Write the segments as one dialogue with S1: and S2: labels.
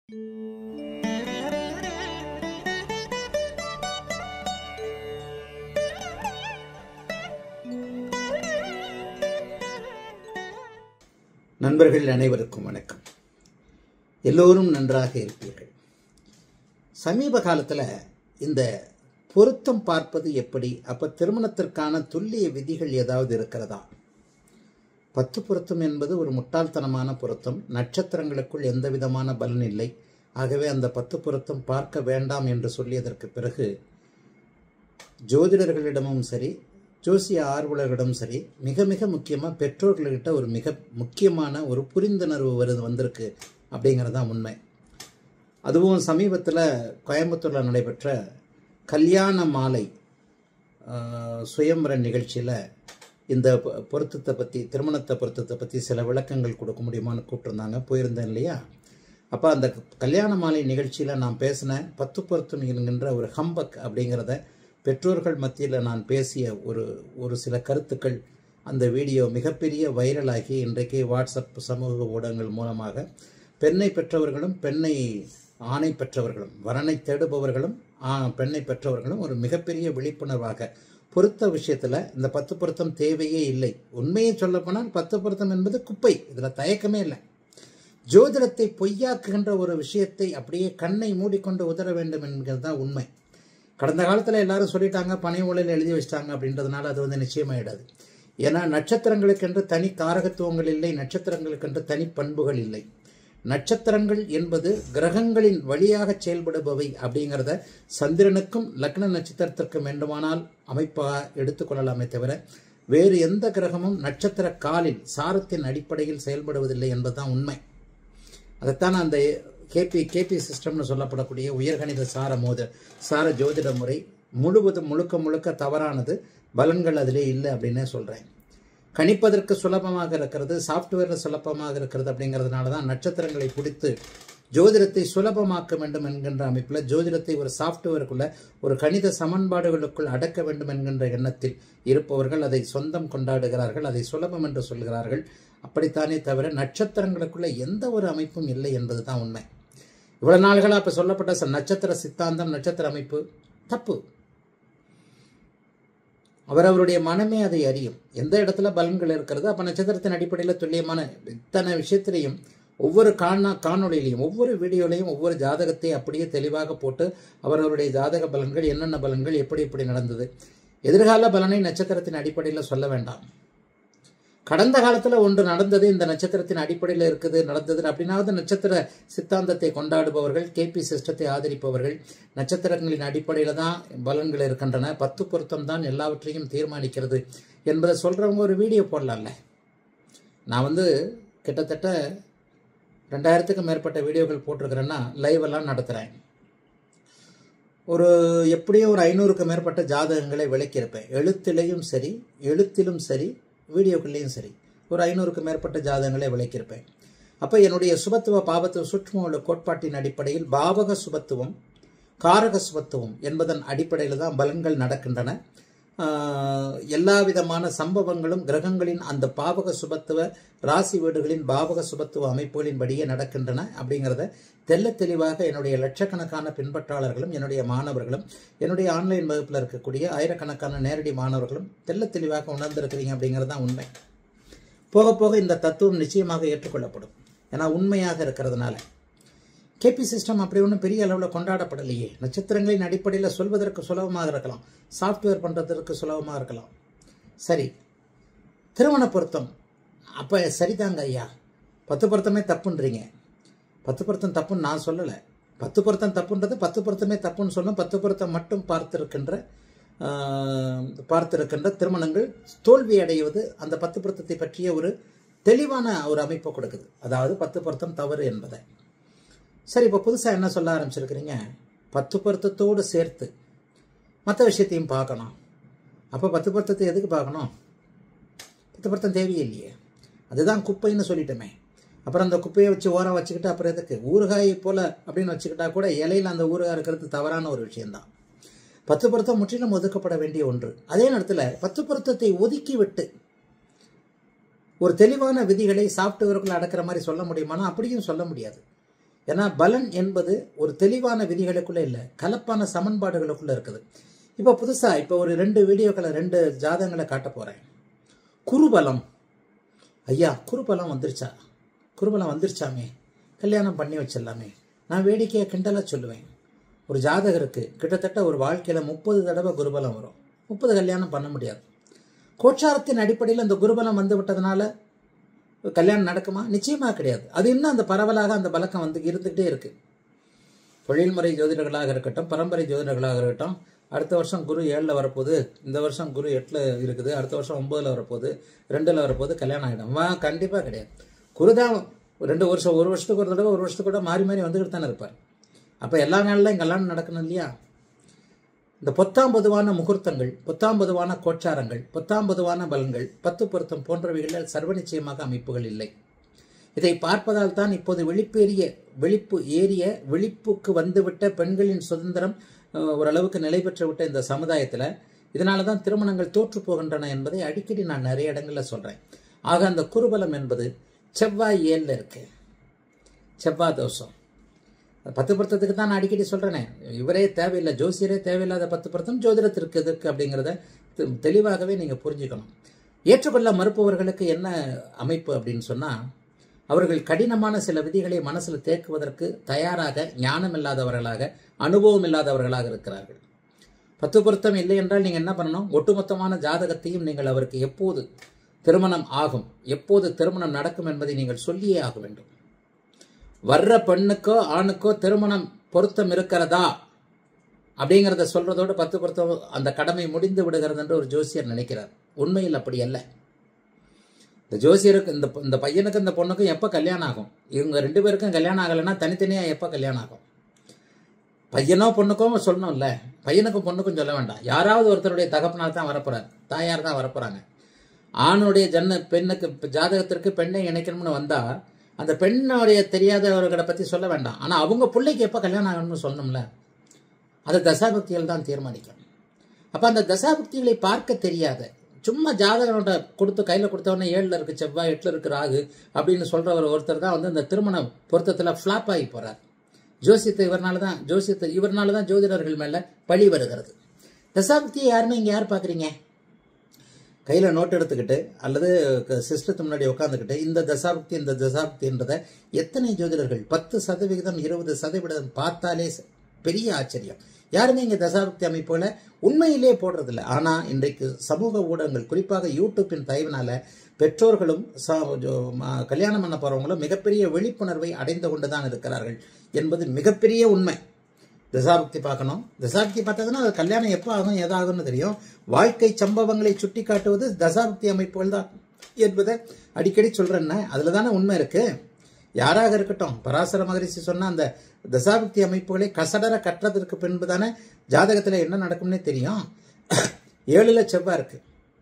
S1: நண்பர்கள் அனைவருக்கும் வணக்கம். எல்லோரும் நன்றாக இருப்பீர்கள். சமீப காலத்தில் இந்த பொருத்தம் பார்ப்பது எப்படி, அப்போ திருமணத்திற்கான துல்லிய விதிகள் ஏதாவது இருக்கிறதா? 10 பொருத்தம் என்பது ஒரு முட்டாள்தனமான பொருத்தம். நட்சத்திரங்களுக்குள் எந்த விதமான பலன் இல்லை. ஆகவே அந்த 10 பொருத்தம் பார்க்க வேண்டாம் என்று சொல்லியதற்கு பிறகு ஜோதிடர்களிடமும் சரி, ஜோசிய ஆர்வலர்களிடம் சரி, மிக மிக முக்கியமாக பெற்றோர்கள்கிட்ட ஒரு மிக முக்கியமான ஒரு புரிந்துணர்வு வந்திருக்கு அப்படிங்கிறது தான் உண்மை. அதுவும் சமீபத்தில் கோயம்புத்தூரில் நடைபெற்ற கல்யாண மாலை சுயம்பர நிகழ்ச்சியில் இந்த பொருத்தத்தை பற்றி, திருமணத்தை பொருத்தத்தை பற்றி சில விளக்கங்கள் கொடுக்க முடியுமான்னு கூப்பிட்டுருந்தாங்க. போயிருந்தேன் இல்லையா? அப்போ அந்த கல்யாண மாலை நிகழ்ச்சியில் நான் பேசின 10 பொருத்தம் என்கின்ற ஒரு ஹம்பக் அப்படிங்கிறத பெற்றோர்கள் மத்தியில் நான் பேசிய ஒரு சில கருத்துக்கள், அந்த வீடியோ மிகப்பெரிய வைரலாகி இன்றைக்கு வாட்ஸ்அப் சமூக ஊடகங்கள் மூலமாக பெண்ணை பெற்றவர்களும் ஆணை பெற்றவர்களும், வரனை தேடுபவர்களும் பெண்ணை பெற்றவர்களும் ஒரு மிகப்பெரிய விழிப்புணர்வாக பொருத்த விஷயத்தில் இந்த 10 பொருத்தம் தேவையே இல்லை. உண்மையை சொல்லப்போனால் 10 பொருத்தம் என்பது குப்பை. இதில் தயக்கமே இல்லை. ஜோதிடத்தை பொய்யாக்குகின்ற ஒரு விஷயத்தை அப்படியே கண்ணை மூடிக்கொண்டு உதற வேண்டும் என்கிறது தான் உண்மை. கடந்த காலத்தில் எல்லாரும் சொல்லிட்டாங்க, பனை ஓலையில் எழுதி வச்சிட்டாங்க அப்படின்றதுனால அது நிச்சயமாயிடாது. ஏன்னா நட்சத்திரங்களுக்கென்று தனி காரகத்துவங்கள் இல்லை, நட்சத்திரங்களுக்கென்று தனி பண்புகள் இல்லை. நட்சத்திரங்கள் என்பது கிரகங்களின் வழியாக செயல்படுபவை அப்படிங்கிறத சந்திரனுக்கும் லக்ன நட்சத்திரத்திற்கும் வேண்டுமானால் அமைப்பாக எடுத்துக்கொள்ளலாமே தவிர வேறு எந்த கிரகமும் நட்சத்திர காலில் சாரத்தின் அடிப்படையில் செயல்படுவதில்லை என்பதுதான் உண்மை. அதைத்தான் அந்த கேபி சிஸ்டம்னு சொல்லப்படக்கூடிய உயர்கணித சார ஜோதிட முறை முழுக்க தவறானது. பலன்கள் அதிலே இல்லை அப்படின்னே சொல்கிறேன். கணிப்பதற்கு சுலபமாக இருக்கிறது, சாஃப்ட்வேரில் சுலபமாக இருக்கிறது. அப்படிங்கிறதுனால தான் நட்சத்திரங்களை பிடித்து ஜோதிடத்தை சுலபமாக்க வேண்டும் என்கின்ற அமைப்பில் ஜோதிடத்தை ஒரு சாஃப்ட்வேருக்குள்ள, ஒரு கணித சமன்பாடுகளுக்குள் அடக்க வேண்டும் என்கின்ற எண்ணத்தில் இருப்பவர்கள் அதை சொந்தம் கொண்டாடுகிறார்கள், அதை சுலபம் என்று சொல்கிறார்கள். அப்படித்தானே தவிர நட்சத்திரங்களுக்குள்ள எந்த ஒரு அமைப்பும் இல்லை என்பது தான் உண்மை. இவ்வளவு நாள்களாக இப்போ சொல்லப்பட்ட நட்சத்திர சித்தாந்தம், நட்சத்திர அமைப்பு தப்பு. அவரவருடைய மனமே அதை அறியும், எந்த இடத்துல பலன்கள் இருக்கிறது. அப்போ நட்சத்திரத்தின் அடிப்படையில் துல்லியமான இத்தனை விஷயத்திலையும் ஒவ்வொரு காணொலியிலையும் ஒவ்வொரு வீடியோலையும் ஒவ்வொரு ஜாதகத்தை அப்படியே தெளிவாக போட்டு அவரவருடைய ஜாதக பலன்கள், என்னென்ன பலன்கள், எப்படி நடந்தது, எதிர்கால பலனை நட்சத்திரத்தின் அடிப்படையில் சொல்ல வேண்டாம். கடந்த காலத்தில் ஒன்று நடந்தது, இந்த நட்சத்திரத்தின் அடிப்படையில் இருக்குது, நடந்தது அப்படின்னாவது நட்சத்திர சித்தாந்தத்தை கொண்டாடுபவர்கள், கேபி சிஸ்டத்தை ஆதரிப்பவர்கள், நட்சத்திரங்களின் அடிப்படையில் தான் பலன்கள் இருக்கின்றன, 10 பொருத்தம் தான் எல்லாவற்றையும் தீர்மானிக்கிறது என்பதை சொல்கிறவங்க ஒரு வீடியோ போடலாம்ல. நான் கிட்டத்தட்ட 2000க்கும் மேற்பட்ட வீடியோக்கள் போட்டிருக்கிறேன்னா லைவெல்லாம் நடத்துகிறேன். எப்படியும் ஒரு 500க்கும் மேற்பட்ட ஜாதகங்களை விளக்கியிருப்பேன். எழுத்திலும் சரி வீடியோக்கள்லையும் சரி ஒரு 500க்கும் மேற்பட்ட ஜாதகங்களை விளக்கியிருப்பேன். அப்போ என்னுடைய சுபத்துவ பாபத்துவ சூட்சும கோட்பாட்டின் அடிப்படையில் பாவக சுபத்துவம், காரக சுபத்துவம் என்பதன் அடிப்படையில் தான் பலன்கள் நடக்கின்றன. எல்லா விதமான சம்பவங்களும் கிரகங்களின் அந்த பாவக சுபத்துவ ராசி வீடுகளின் பாவக சுபத்துவ அமைப்புகளின் படியே நடக்கின்றன அப்படிங்கிறத தெல்ல தெளிவாக என்னுடைய லட்சக்கணக்கான பின்பற்றாளர்களும், என்னுடைய மாணவர்களும், என்னுடைய ஆன்லைன் வகுப்பில் இருக்கக்கூடிய ஆயிரக்கணக்கான நேரடி மாணவர்களும் தெல்ல தெளிவாக உணர்ந்திருக்கிறீங்க அப்படிங்கிறது தான் உண்மை. போக போக இந்த தத்துவம் நிச்சயமாக ஏற்றுக்கொள்ளப்படும். ஏன்னா உண்மையாக இருக்கிறதுனால. கேபி சிஸ்டம் அப்படி ஒன்றும் பெரிய அளவில் கொண்டாடப்படலையே. நட்சத்திரங்களின் அடிப்படையில் சொல்வதற்கு சுலபமாக இருக்கலாம், சாஃப்ட்வேர் பண்ணுறதற்கு சுலபமாக இருக்கலாம். சரி, திருமண பொருத்தம் அப்போ சரிதாங்க ஐயா, 10 பொருத்தமே தப்புன்றீங்க. 10 பொருத்தம் தப்புன்னு நான் சொல்லலை. 10 பொருத்தம் தப்புன்றது 10 பொருத்தமே தப்புன்னு சொல்லணும். 10 பொருத்தம் மட்டும் பார்த்திருக்கின்ற திருமணங்கள் தோல்வி அடைவது அந்த 10 பொருத்தத்தை பற்றிய ஒரு தெளிவான ஒரு அமைப்பை கொடுக்குது. அதாவது 10 பொருத்தம் தவறு என்பதை. சரி, இப்போ புதுசாக என்ன சொல்ல ஆரம்பிச்சிருக்கிறீங்க? 10 பொருத்தத்தோடு சேர்த்து மற்ற விஷயத்தையும் பார்க்கணும். அப்போ 10 பொருத்தத்தை எதுக்கு பார்க்கணும்? 10 பொருத்தம் தேவையில்லையே, அதுதான் குப்பைன்னு சொல்லிட்டோமே. அப்புறம் அந்த குப்பையை வச்சு ஓரம் வச்சுக்கிட்டு அப்புறம் எதுக்கு? ஊறுகாய் போல் அப்படின்னு வச்சுக்கிட்டா கூட இலையில் அந்த ஊறுகாய் இருக்கிறது தவறான ஒரு விஷயம்தான். 10 பொருத்தம் முற்றிலும் ஒதுக்கப்பட வேண்டிய ஒன்று. அதே நேரத்தில் 10 பொருத்தத்தை ஒதுக்கி விட்டு ஒரு தெளிவான விதிகளை சாஃப்ட்வேருக்குள்ள அடக்கிற மாதிரி சொல்ல முடியுமானா அப்படியும் சொல்ல முடியாது. ஏன்னா பலன் என்பது ஒரு தெளிவான விதிகளுக்குள்ளே இல்லை, கலப்பான சமன்பாடுகளுக்குள்ளே இருக்குது. இப்போ புதுசாக இப்போ ஒரு 2 வீடியோக்களை 2 ஜாதகங்களை காட்ட போகிறேன். குருபலம், ஐயா குருபலம் வந்துருச்சா, குருபலம் வந்துருச்சாமே, கல்யாணம் பண்ணி வச்சிடலாமே. நான் வேடிக்கையை கிண்டலாக சொல்லுவேன். ஒரு ஜாதகருக்கு கிட்டத்தட்ட ஒரு வாழ்க்கையில் 30 தடவை குருபலம் வரும், 30 கல்யாணம் பண்ண முடியாது. கோச்சாரத்தின் அடிப்படையில் அந்த குருபலம் வந்து விட்டதுனால கல்யாணம் நடக்குமா? நிச்சயமாக கிடையாது. அது இன்னும் அந்த பரவலாக அந்த பழக்கம் வந்து இருந்துகிட்டே இருக்கு. தொழில்முறை ஜோதிடர்களாக இருக்கட்டும், பரம்பரை ஜோதிடர்களாக இருக்கட்டும், அடுத்த வருஷம் குரு 7ல் வரப்போகுது, இந்த வருஷம் குரு 8ல் இருக்குது, அடுத்த வருஷம் 9ல் வரப்போகுது, 2ல் வரப்போகுது, கல்யாணம் ஆகிடும். கண்டிப்பாக கிடையாது. குரு தான் 2 வருஷம், ஒரு வருஷத்துக்கு ஒரு தடவை, ஒரு வருஷத்துக்கு கூட மாறி மாறி வந்துக்கிட்டு தானே இருப்பார். அப்போ எல்லா நாளிலும் கல்யாணம் நடக்கணும் இல்லையா? இந்த 10ஆம் பொதுவான முகூர்த்தங்கள், 10ஆம் பொதுவான கோச்சாரங்கள், 10ஆம் பொதுவான பலன்கள், 10 பொருத்தம் போன்றவைகளில் சர்வ நிச்சயமாக அமைப்புகள் இல்லை. இதை பார்ப்பதால் தான் இப்போது விழிப்புக்கு வந்துவிட்ட பெண்களின் சுதந்திரம் ஓரளவுக்கு நிலை பெற்று விட்ட இந்த சமுதாயத்தில் இதனால தான் திருமணங்கள் தோற்று போகின்றன என்பதை அடிக்கடி நான் நிறைய இடங்களில் சொல்கிறேன். ஆக அந்த குருபலம் என்பது செவ்வாய் 7ல் இருக்கு, செவ்வாய் தோஷம். 10 பொருத்தத்துக்கு தான் நான் அடிக்கடி சொல்கிறேனே, இவரே தேவையில்லை, ஜோசியரே தேவையில்லாத 10 பொருத்தம் ஜோதிடத்திற்கு எதற்கு அப்படிங்கிறத தெளிவாகவே நீங்கள் புரிஞ்சுக்கணும். ஏற்றுக்கொள்ள மறுப்பவர்களுக்கு என்ன அமைப்பு அப்படின்னு சொன்னால், அவர்கள் கடினமான சில விதிகளை மனசில் தேக்குவதற்கு தயாராக ஞானம் இல்லாதவர்களாக, அனுபவம் இல்லாதவர்களாக இருக்கிறார்கள். 10 பொருத்தம் இல்லை என்றால் நீங்கள் என்ன பண்ணணும்? ஒட்டுமொத்தமான ஜாதகத்தையும் நீங்கள் அவருக்கு எப்போது திருமணம் ஆகும், எப்போது திருமணம் நடக்கும் என்பதை நீங்கள் சொல்லியே ஆக வேண்டும். வர்ற பெண்ணுக்கோ ஆணுக்கோ திருமணம் பொருத்தம் இருக்கிறதா அப்படிங்கிறத சொல்றதோடு 10 பொருத்தம் அந்த கடமை முடிந்து விடுகிறது என்று ஒரு ஜோசியர் நினைக்கிறார். உண்மையில் அப்படி அல்ல. இந்த ஜோசியருக்கு இந்த பையனுக்கு இந்த பொண்ணுக்கும் எப்போ கல்யாணம் ஆகும்? இவங்க 2 பேருக்கும் கல்யாணம் ஆகலைன்னா தனித்தனியாக எப்போ கல்யாணம் ஆகும்? பையனோ பொண்ணுக்கும் சொல்லணும்ல, பையனுக்கும் பொண்ணுக்கும் சொல்ல வேண்டாம். யாராவது ஒருத்தருடைய தகப்பனால் தான் வரப்போறாரு, தாயார் தான் வரப்போறாங்க. ஆணுடைய பெண்ணுக்கு ஜாதகத்திற்கு பெண்ணை இணைக்கணும்னு வந்தா அந்த பெண்ணுடைய தெரியாதவர்களை பற்றி சொல்ல வேண்டாம். ஆனால் அவங்க பிள்ளைக்கு எப்போ கல்யாணம் ஆகணும்னு சொல்லணும்ல, அதை தசாபக்திகள் தான் தீர்மானிக்கும். அப்போ அந்த தசாபக்திகளை பார்க்க தெரியாத, சும்மா ஜாதகனோட கையில் கொடுத்தவொடனே 7ல் இருக்கு செவ்வாய், 8ல் இருக்கு ராகு அப்படின்னு சொல்கிறவர் ஒருத்தர் தான் வந்து இந்த திருமண பொருத்தத்தில் ஃப்ளாப் ஆகி போகிறார். இவர்னால தான் ஜோதிடர்கள் மேலே பழி வருகிறது. தசாபக்தியை யாருமே இங்கே யார் பார்க்குறீங்க? கையில் நோட் எடுத்துக்கிட்டு அல்லது சிஸ்டத்து முன்னாடி உட்காந்துக்கிட்டு இந்த தசாபக்தின்றதை எத்தனை ஜோதிடர்கள் 10%, 20% பார்த்தாலே பெரிய ஆச்சரியம். யாருமே இங்கே தசாபக்தி அமைப்புகளை உண்மையிலே போடுறதில்லை. ஆனால் இன்றைக்கு சமூக ஊடகங்கள், குறிப்பாக யூடியூப்பின் தயவினால பெற்றோர்களும் கல்யாணம் பண்ண போகிறவங்களும் மிகப்பெரிய விழிப்புணர்வை அடைந்து கொண்டு தான் இருக்கிறார்கள் என்பது மிகப்பெரிய உண்மை. தசாபக்தி பார்க்கணும், தசாபக்தி பார்த்ததுன்னா அது கல்யாணம் எப்போ ஆகும் எதாகும்னு தெரியும். வாழ்க்கை சம்பவங்களை சுட்டி காட்டுவது தசாபக்தி அமைப்புகள் தான் என்பதை அடிக்கடி சொல்கிறேன்னா அதில் தானே உண்மை இருக்குது. யாராக இருக்கட்டும், பராசர மகரிஷி சொன்ன அந்த தசாபக்தி அமைப்புகளை கசடர கற்றதற்கு பின்பு தானே ஜாதகத்தில் என்ன நடக்கும்னே தெரியும். 7ல் செவ்வாய் இருக்குது,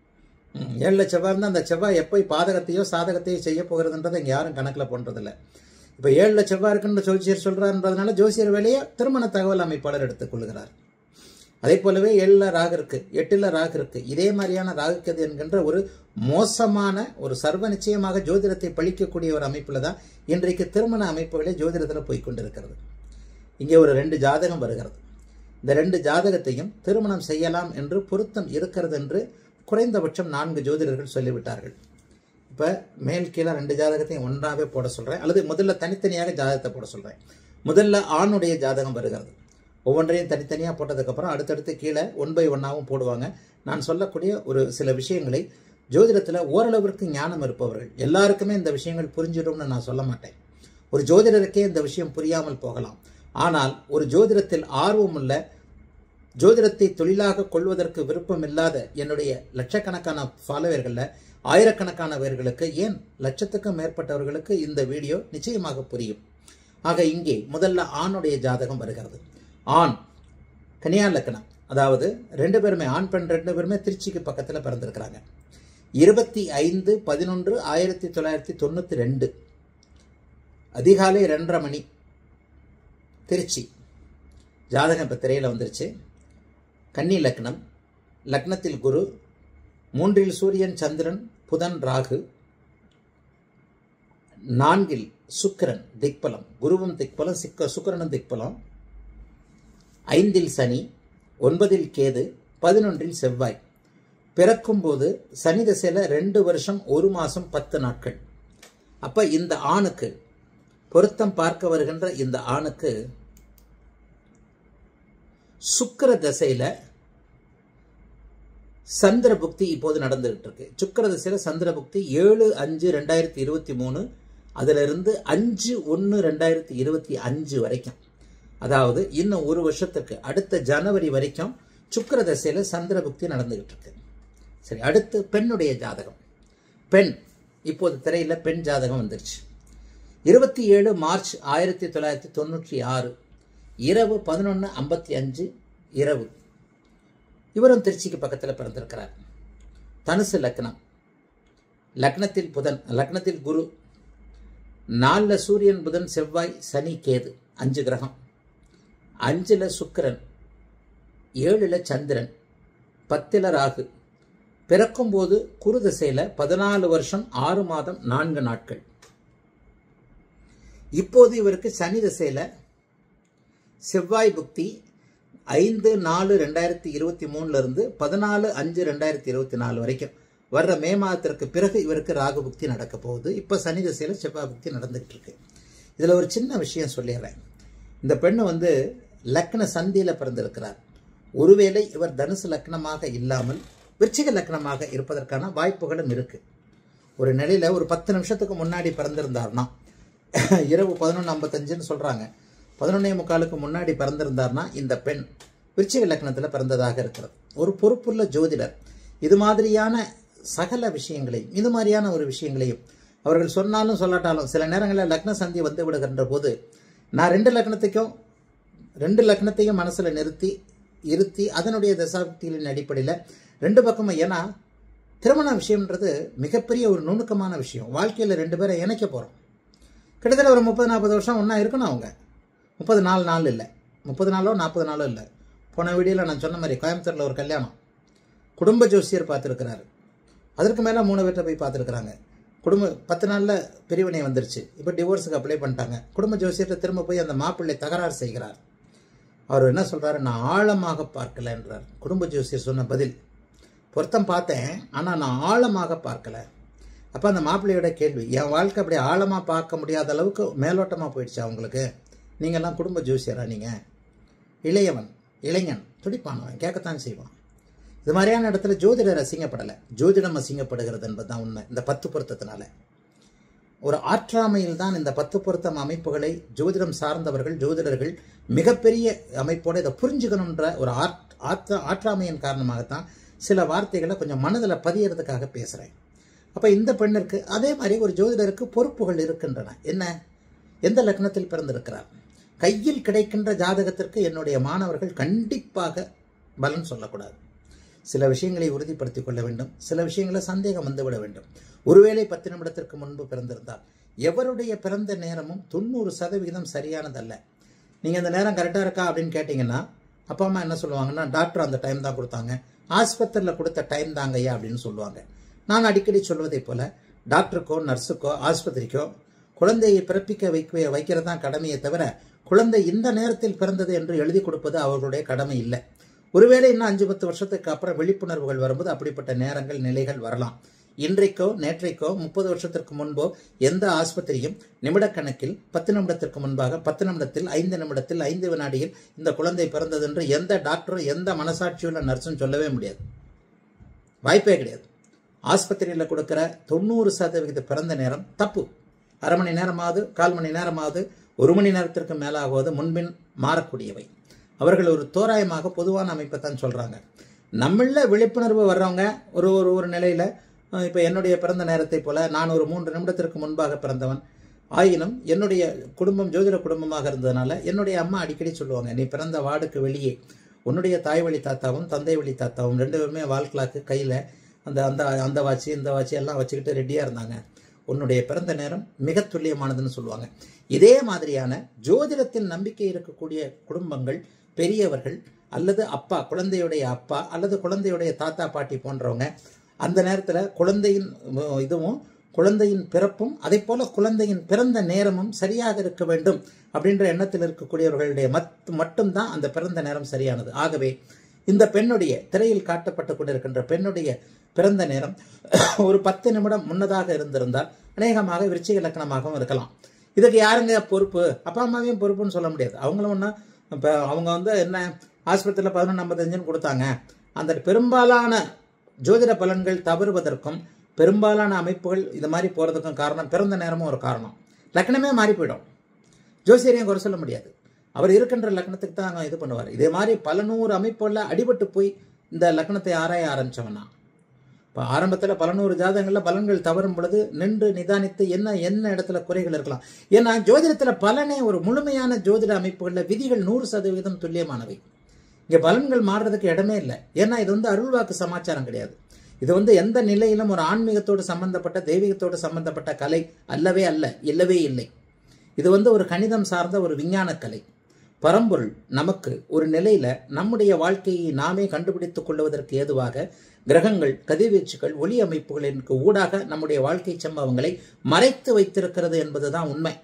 S1: 7ல் செவ்வாய் இருந்தால் அந்த செவ்வாய் எப்போ பாதகத்தையோ சாதகத்தையோ செய்ய போகிறதுன்றதை இங்கே யாரும் கணக்கில் பண்ணுறதில்லை. இப்போ 7ல் செவ்வாய் இருக்குன்னு ஜோசியர் சொல்கிறாருன்றதுனால ஜோசியர் வேலையை திருமண தகவல் அமைப்பாளர் எடுத்துக்கொள்கிறார். அதே போலவே 7ல் ராகு இருக்கு, 8ல் ராகு இருக்கு. இதே மாதிரியான ராகுக்கது என்கின்ற ஒரு மோசமான ஒரு சர்வ நிச்சயமாக ஜோதிடத்தை பழிக்கக்கூடிய ஒரு அமைப்பில் தான் இன்றைக்கு திருமண அமைப்புகளே ஜோதிடத்தில் போய்கொண்டிருக்கிறது. இங்கே ஒரு 2 ஜாதகம் வருகிறது. இந்த 2 ஜாதகத்தையும் திருமணம் செய்யலாம் என்று பொருத்தம் இருக்கிறது என்று குறைந்தபட்சம் 4 ஜோதிடர்கள் சொல்லிவிட்டார்கள். இப்போ மேல் கீழே 2 ஜாதகத்தையும் ஒன்றாகவே போட சொல்கிறேன், அல்லது முதல்ல தனித்தனியாக ஜாதகத்தை போட சொல்கிறேன். முதல்ல ஆணுடைய ஜாதகம் வருகிறது. ஒவ்வொன்றையும் தனித்தனியாக போட்டதுக்கப்புறம் அடுத்தடுத்து கீழே 1 by 1ஆகவும் போடுவாங்க. நான் சொல்லக்கூடிய ஒரு சில விஷயங்களை ஜோதிடத்தில் ஓரளவிற்கு ஞானம் இருப்பவர்கள் எல்லாருக்குமே இந்த விஷயங்கள் புரிஞ்சிடும்னு நான் சொல்ல மாட்டேன். ஒரு ஜோதிடருக்கே இந்த விஷயம் புரியாமல் போகலாம். ஆனால் ஒரு ஜோதிடத்தில் ஆர்வமுள்ள, ஜோதிடத்தை தொழிலாக கொள்வதற்கு விருப்பம் இல்லாத என்னுடைய லட்சக்கணக்கான ஃபாலோவர்களில் ஆயிரக்கணக்கானவர்களுக்கு, ஏன் லட்சத்துக்கும் மேற்பட்டவர்களுக்கு இந்த வீடியோ நிச்சயமாக புரியும். ஆக இங்கே முதல்ல ஆணுடைய ஜாதகம் வருகிறது. ஆண் கன்னியா லக்னம், அதாவது 2 பேருமே ஆண் பெண் 2 பேருமே திருச்சிக்கு பக்கத்தில் பிறந்திருக்கிறாங்க. 25/11/1992 அதிகாலை 2:30 மணி திருச்சி. ஜாதகம் இப்போ திரையில் வந்துருச்சு. கன்னி லக்னம், லக்னத்தில் குரு, 3ல் சூரியன், சந்திரன், புதன், ராகு, 4ல் சுக்கிரன் திக்பலம், குருவும் திக்பலம், சுக்கிரனும் திக்பலம். 5ல் சனி, 9ல் கேது, 11ல் செவ்வாய். பிறக்கும்போது சனி திசையில் 2 வருஷம் 1 மாதம் 10 நாட்கள். அப்போ இந்த ஆணுக்கு பொருத்தம் பார்க்க வருகின்ற இந்த ஆணுக்கு சுக்கிர திசையில் சந்திர புக்தி இப்போது நடந்துகிட்டு இருக்கு. சுக்கிர திசையில் சந்திர புக்தி 7/5/2023 அதிலிருந்து 5/1/2025 வரைக்கும், அதாவது இன்னும் 1 வருஷத்துக்கு அடுத்த ஜனவரி வரைக்கும் சுக்கிர திசையில் சந்திர புக்தி நடந்துகிட்டு இருக்கு. சரி, அடுத்து பெண்ணுடைய ஜாதகம். பெண் இப்போது திரையில் பெண் ஜாதகம் வந்துருச்சு. 27 மார்ச் 1996 இரவு 11:55 இரவு. இவரும் திருச்சிக்கு பக்கத்தில் பிறந்திருக்கிறார். தனுசு லக்னம், லக்னத்தில் புதன், லக்னத்தில் குரு, 4ல் சூரியன், புதன், செவ்வாய், சனி, கேது, 5 கிரகம். 5ல் சுக்கிரன், 7ல் சந்திரன், 10ல் ராகு. பிறக்கும்போது குரு திசையில் 14 வருஷம் 6 மாதம் 4 நாட்கள். இப்போது இவருக்கு சனி திசையில் செவ்வாய் புக்தி 5/4/2023 இருந்து 14/5/2024 வரைக்கும் வர்ற மே மாதத்திற்கு பிறகு இவருக்கு ராகு புக்தி நடக்க போகுது. இப்போ சனி திசையில் செவ்வாய் புக்தி நடந்துகிட்டு இருக்கு. இதில் ஒரு சின்ன விஷயம் சொல்லிடுறேன். இந்த பெண்ணு லக்ன சந்தியில் பிறந்திருக்கிறார். ஒருவேளை இவர் தனுசு லக்னமாக இல்லாமல் விருச்சிக லக்னமாக இருப்பதற்கான வாய்ப்புகளும் இருக்கு. ஒரு நிலையில ஒரு 10 நிமிஷத்துக்கு முன்னாடி பிறந்திருந்தார்னா, இரவு 11:55 சொல்றாங்க, 11:45 முன்னாடி பிறந்திருந்தார்னா இந்த பெண் விருச்சிக லக்னத்தில் பிறந்ததாக இருக்கிறது. ஒரு பொறுப்புள்ள ஜோதிடர் இது மாதிரியான சகல விஷயங்களையும், இது மாதிரியான ஒரு விஷயங்களையும் அவர்கள் சொன்னாலும் சொல்லாட்டாலும் சில நேரங்களில் லக்ன சந்தி வந்து விடுகின்ற போது நான் 2 லக்னத்தையும் மனசுல இருத்தி அதனுடைய தசாப்திகளின் அடிப்படையில் 2 பக்கமும், ஏன்னா திருமண விஷயம்ன்றது மிகப்பெரிய ஒரு நுணுக்கமான விஷயம். வாழ்க்கையில் 2 பேரை இணைக்க போகிறோம். கிட்டத்தட்ட ஒரு 30-40 வருஷம் ஒன்றா இருக்கணும். அவங்க 34 நாள் இல்லை, 30 நாளோ 40 நாளோ இல்லை. போன வீடியோவில் நான் சொன்ன மாதிரி கோயம்புத்தூரில் ஒரு கல்யாணம், குடும்ப ஜோசியர் பார்த்துருக்கிறாரு. அதற்கு மேலே 3 பேர்கிட்ட போய் பார்த்துருக்குறாங்க. 10 நாளில் பிரிவினை வந்துருச்சு. இப்போ டிவோர்ஸுக்கு அப்ளை பண்ணிட்டாங்க. குடும்ப ஜோசியர்கிட்ட திரும்ப போய் அந்த மாப்பிள்ளை தகராறு செய்கிறார். அவர் என்ன சொல்கிறாரு, நான் ஆழமாக பார்க்கலன்றார். குடும்ப ஜோசியர் சொன்ன பதில், பொருத்தம் பார்த்தேன் ஆனால் நான் ஆழமாக பார்க்கல. அப்போ அந்த மாப்பிள்ளையோட கேள்வி, என் வாழ்க்கை அப்படி ஆழமாக பார்க்க முடியாத அளவுக்கு மேலோட்டமாக போயிடுச்சு அவங்களுக்கு. நீங்கள்லாம் குடும்ப ஜோசியரா? நீங்கள் இளைஞன் துடிப்பானவன், கேட்கத்தான் செய்வான். இது மாதிரியான இடத்துல ஜோதிடர் அசிங்கப்படலை, ஜோதிடம் அசிங்கப்படுகிறது என்பது தான் உண்மை. இந்த 10 பொருத்தத்தினால ஒரு ஆற்றாமையில் தான் இந்த 10 பொருத்தம் அமைப்புகளை ஜோதிடம் சார்ந்தவர்கள், ஜோதிடர்கள் மிகப்பெரிய அமைப்போடு இதை புரிஞ்சுக்கணுன்ற ஒரு ஆற்றாமையின் காரணமாகத்தான் சில வார்த்தைகளை கொஞ்சம் மனதில் பதியறதுக்காக பேசுகிறேன். அப்போ இந்த பெண்ணிற்கு அதே மாதிரி ஒரு ஜோதிடருக்கு பொறுப்புகள் இருக்கின்றன. என்ன? எந்த லக்னத்தில் பிறந்திருக்கிறார்? கையில் கிடைக்கின்ற ஜாதகத்திற்கு என்னுடைய மாணவர்கள் கண்டிப்பாக பலன் சொல்லக்கூடாது. சில விஷயங்களை உறுதிப்படுத்திக் கொள்ள வேண்டும், சில விஷயங்களை சந்தேகம் வந்துவிட வேண்டும். ஒருவேளை 10 நிமிடத்திற்கு முன்பு பிறந்திருந்தால் எவருடைய பிறந்த நேரமும் 90% சரியானதல்ல. நீங்கள் அந்த நேரம் கரெக்டாக இருக்கா அப்படின்னு கேட்டிங்கன்னா அப்பா அம்மா என்ன சொல்லுவாங்கன்னா, டாக்டர் அந்த டைம் தான் கொடுத்தாங்க, ஆஸ்பத்திரியில் கொடுத்த டைம் தாங்கய்யா அப்படின்னு சொல்லுவாங்க. நான் அடிக்கடி சொல்வதை போல டாக்டருக்கோ நர்ஸுக்கோ ஆஸ்பத்திரிக்கோ குழந்தையை பிறப்பிக்க வைக்கிறது தான் கடமையை தவிர குழந்தை இந்த நேரத்தில் பிறந்தது என்று எழுதி கொடுப்பது அவர்களுடைய கடமை இல்லை. ஒருவேளை இன்னும் 5-10 வருஷத்துக்கு அப்புறம் விழிப்புணர்வுகள் வரும்போது அப்படிப்பட்ட நேரங்கள், நிலைகள் வரலாம். இன்றைக்கோ நேற்றைக்கோ 30 வருஷத்திற்கு முன்போ எந்த ஆஸ்பத்திரியும் நிமிடக்கணக்கில் 10 நிமிடத்திற்கு முன்பாக 10 நிமிடத்தில் 5 நிமிடத்தில் 5 வினாடியில் இந்த குழந்தை பிறந்தது என்று எந்த டாக்டரும் எந்த மனசாட்சியுள்ள நர்ஸும் சொல்லவே முடியாது. வாய்ப்பே கிடையாது. ஆஸ்பத்திரியில் கொடுக்கிற 90% பிறந்த நேரம் தப்பு. அரை மணி நேரமாவது, 1/4 மணி நேரமாவது, 1 மணி நேரத்திற்கு மேலாகுவது முன்பின் மாறக்கூடியவை. அவர்கள் ஒரு தோராயமாக பொதுவான அமைப்பை தான் சொல்கிறாங்க. நம்மள விழிப்புணர்வு வர்றவங்க ஒரு நிலையில், இப்போ என்னுடைய பிறந்த நேரத்தை போல நான் ஒரு 3 நிமிடத்திற்கு முன்பாக பிறந்தவன். ஆயினும் என்னுடைய குடும்பம் ஜோதிட குடும்பமாக இருந்ததுனால என்னுடைய அம்மா அடிக்கடி சொல்லுவாங்க, நீ பிறந்த வார்டுக்கு வெளியே உன்னுடைய தாய் வழி தாத்தாவும் தந்தை வழி தாத்தாவும் 2 பேருமே வால் கிளாக்கு கையில் அந்த வாட்சி இந்த வாட்சி எல்லாம் வச்சுக்கிட்டு ரெடியாக இருந்தாங்க. உன்னுடைய பிறந்த நேரம் மிக துல்லியமானதுன்னு சொல்லுவாங்க. இதே மாதிரியான ஜோதிடத்தில் நம்பிக்கை இருக்கக்கூடிய குடும்பங்கள், பெரியவர்கள் அல்லது அப்பா, குழந்தையுடைய அப்பா அல்லது குழந்தையுடைய தாத்தா பாட்டி போன்றவங்க அந்த நேரத்தில் குழந்தையின் இதுவும் குழந்தையின் பிறப்பும் அதே போல குழந்தையின் பிறந்த நேரமும் சரியாக இருக்க வேண்டும் அப்படின்ற எண்ணத்தில் இருக்கக்கூடியவர்களுடைய மட்டும்தான் அந்த பிறந்த நேரம் சரியானது. ஆகவே இந்த பெண்ணுடைய திரையில் காட்டப்பட்டு கொண்டிருக்கின்ற பெண்ணுடைய பிறந்த நேரம் ஒரு 10 நிமிடம் முன்னதாக இருந்திருந்தால் அநேகமாக விருச்சிக லக்னமாகவும் இருக்கலாம். இதுக்கு யாருங்க பொறுப்பு? அப்பா அம்மாவையும் பொறுப்புன்னு சொல்ல முடியாது. அவங்களும் ஒன்றா இப்போ அவங்க வந்து என்ன ஆஸ்பத்திரியில் 11:55 கொடுத்தாங்க. அந்த பெரும்பாலான ஜோதிட பலன்கள் தவறுவதற்கும் பெரும்பாலான அமைப்புகள் இது மாதிரி போகிறதுக்கும் காரணம் பிறந்த நேரமும் ஒரு காரணம். லக்னமே மாறி போயிடும். ஜோசியரையும் குறை சொல்ல முடியாது. அவர் இருக்கின்ற லக்னத்துக்கு தான் அங்கே இது பண்ணுவார். இதே மாதிரி பல 100 அமைப்புகளில் அடிபட்டு போய் இந்த லக்னத்தை ஆராய ஆரம்பித்தவனா இப்போ ஆரம்பத்தில் பல 100 ஜாதகங்களில் பலன்கள் தவறும் பொழுது நின்று நிதானித்து என்ன இடத்துல குறைகள் இருக்கலாம். ஏன்னா ஜோதிடத்தில் பலனே ஒரு முழுமையான ஜோதிட அமைப்புகளில் விதிகள் 100% துல்லியமானவை. இங்கே பலன்கள் மாறுறதுக்கு இடமே இல்லை. ஏன்னா இது வந்து அருள்வாக்கு சமாச்சாரம் கிடையாது. இது வந்து எந்த நிலையிலும் ஒரு ஆன்மீகத்தோடு சம்பந்தப்பட்ட தெய்வீகத்தோடு சம்பந்தப்பட்ட கலை அல்லவே அல்ல, இல்லவே இல்லை. இது வந்து ஒரு கணிதம் சார்ந்த ஒரு விஞ்ஞான கலை. பரம்பொருள் நமக்கு ஒரு நிலையில நம்முடைய வாழ்க்கையை நாமே கண்டுபிடித்துக் கொள்வதற்கு ஏதுவாக கிரகங்கள், கதிர்வீச்சுகள், ஒளி அமைப்புகளின் ஊடாக நம்முடைய வாழ்க்கை சம்பவங்களை மறைத்து வைத்திருக்கிறது என்பதுதான் உண்மை.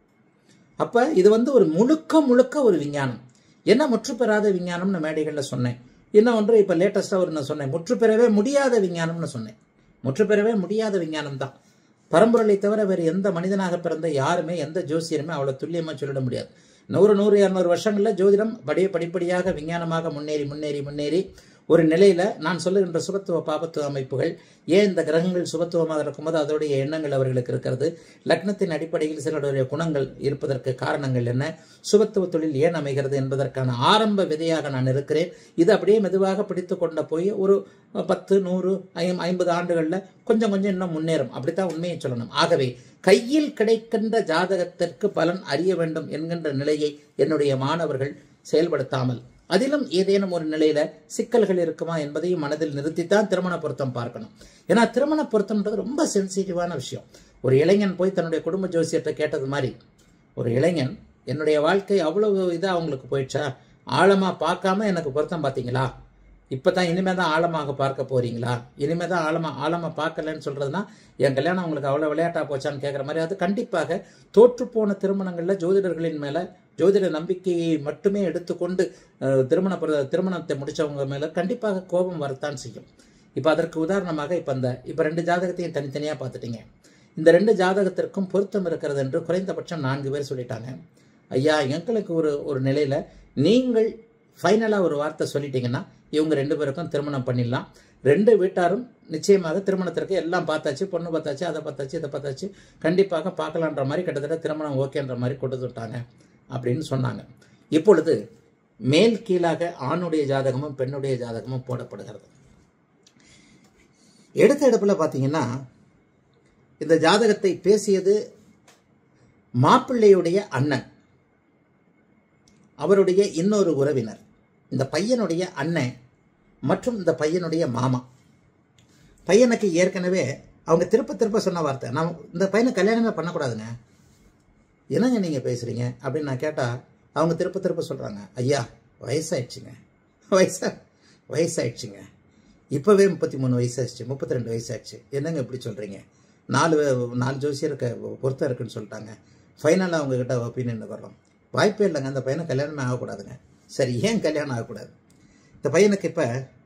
S1: அப்ப இது வந்து ஒரு முழுக்க ஒரு விஞ்ஞானம். என்ன முற்று பெறாத விஞ்ஞானம்னு மேடைகள்ல சொன்னேன். இன்னொன்று இப்ப லேட்டஸ்டா ஒரு சொன்னேன், முற்று பெறவே முடியாத விஞ்ஞானம்னு சொன்னேன். முற்று பெறவே முடியாத விஞ்ஞானம் தான். பரம்பொருளை தவிர வேறு எந்த மனிதனாக பிறந்த யாருமே எந்த ஜோசியருமே அவ்வளவு துல்லியமா சொல்லிட முடியாது. 100, 200 வருஷங்கள்ல ஜோதிடம் படிப்படியாக விஞ்ஞானமாக முன்னேறி ஒரு நிலையில நான் சொல்லுகின்ற சுபத்துவ பாபத்துவ அமைப்புகள் ஏன் இந்த கிரகங்கள் சுபத்துவமாக இருக்கும்போது அதோடைய எண்ணங்கள் அவர்களுக்கு இருக்கிறது, லக்னத்தின் அடிப்படையில் சிலருடைய குணங்கள் இருப்பதற்கு காரணங்கள் என்ன, சுபத்துவ தொழில் ஏன் அமைகிறது என்பதற்கான ஆரம்ப விதையாக நான் இருக்கிறேன். இது அப்படியே மெதுவாக பிடித்து கொண்ட போய் ஒரு 10, 100, 50 ஆண்டுகள்ல கொஞ்சம் இன்னும் முன்னேறும். அப்படித்தான் உண்மையை சொல்லணும். ஆகவே கையில் கிடைக்கின்ற ஜாதகத்திற்கு பலன் அறிய வேண்டும் என்கின்ற நிலையை என்னுடைய மாணவர்கள் செயல்படுத்தாமல் அதிலும் ஏதேனும் ஒரு நிலையில சிக்கல்கள் இருக்குமா என்பதையும் மனதில் நிறுத்தித்தான் திருமண பொருத்தம் பார்க்கணும். ஏன்னா திருமண பொருத்தம்ன்றது ரொம்ப சென்சிட்டிவான விஷயம். ஒரு இளைஞன் போய் தன்னுடைய குடும்ப ஜோசியத்தை கேட்டது மாதிரி, ஒரு இளைஞன் என்னுடைய வாழ்க்கை அவ்வளவு இதாக அவங்களுக்கு போயிடுச்சா, ஆழமா பார்க்காம எனக்கு பொருத்தம் பார்த்தீங்களா, இப்பதான் இனிமே தான் ஆழமாக பார்க்க போறீங்களா, இனிமே தான் ஆழமா பார்க்கலன்னு சொல்றதுன்னா என் கல்யாணம் உங்களுக்கு அவ்வளவு விளையாட்டா போச்சான்னு கேட்குற மாதிரி. அது கண்டிப்பாக தோற்றுப்போன திருமணங்கள்ல ஜோதிடர்களின் மேல ஜோதிட நம்பிக்கையை மட்டுமே எடுத்துக்கொண்டு திருமணத்தை முடிச்சவங்க மேல கண்டிப்பாக கோபம் வரத்தான் செய்யும். இப்ப அதற்கு உதாரணமாக இப்ப 2 ஜாதகத்தையும் தனித்தனியா பார்த்துட்டீங்க. இந்த 2 ஜாதகத்திற்கும் பொருத்தம் இருக்கிறது என்று குறைந்தபட்சம் 4 பேர் சொல்லிட்டாங்க. ஐயா, எங்களுக்கு ஒரு நிலையில நீங்கள் ஃபைனலா ஒரு வார்த்தை சொல்லிட்டீங்கன்னா இவங்க 2 பேருக்கும் திருமணம் பண்ணிடலாம். 2 வீட்டாரும் நிச்சயமாக திருமணத்திற்கு எல்லாம் பார்த்தாச்சு, பொண்ணு பார்த்தாச்சு, அதை பார்த்தாச்சு, இதை பார்த்தாச்சு, கண்டிப்பாக பார்க்கலான்ற மாதிரி கிட்டத்தட்ட திருமணம் ஓகேன்ற மாதிரி கொடுத்துட்டாங்க அப்படின்னு சொன்னாங்க. இப்பொழுது மேல் கீழாக ஆணுடைய ஜாதகமும் பெண்ணுடைய ஜாதகமும் போடப்படுகிறது. எடுத்த இடத்துல பார்த்தீங்கன்னா இந்த ஜாதகத்தை பேசியது மாப்பிள்ளையுடைய அண்ணன், அவருடைய இன்னொரு உறவினர், இந்த பையனுடைய அண்ணன் மற்றும் இந்த பையனுடைய மாமா. பையனுக்கு ஏற்கனவே அவங்க திருப்ப சொன்ன வார்த்தை, நான் இந்த பையனை கல்யாணமே பண்ணக்கூடாதுங்க, என்னங்க நீங்கள் பேசுகிறீங்க அப்படின்னு நான் கேட்டால் அவங்க திருப்ப சொல்கிறாங்க, ஐயா வயசாயிடுச்சுங்க, வயசாயிடுச்சுங்க, இப்போவே 33 வயசாயிடுச்சு, 32 வயசாயிடுச்சு, என்னங்க இப்படி சொல்கிறீங்க, 4 ஜோசியருக்கு பொருத்தம் இருக்குன்னு சொல்லிட்டாங்க, ஃபைனலாக அவங்கக்கிட்ட ஒப்பீனியன் வர்றோம், வாய்ப்பே இல்லைங்க, அந்த பையனை கல்யாணமே ஆகக்கூடாதுங்க. சரி, ஏன் கல்யாணம் ஆகக்கூடாது? இந்த பையனுக்கு இப்போ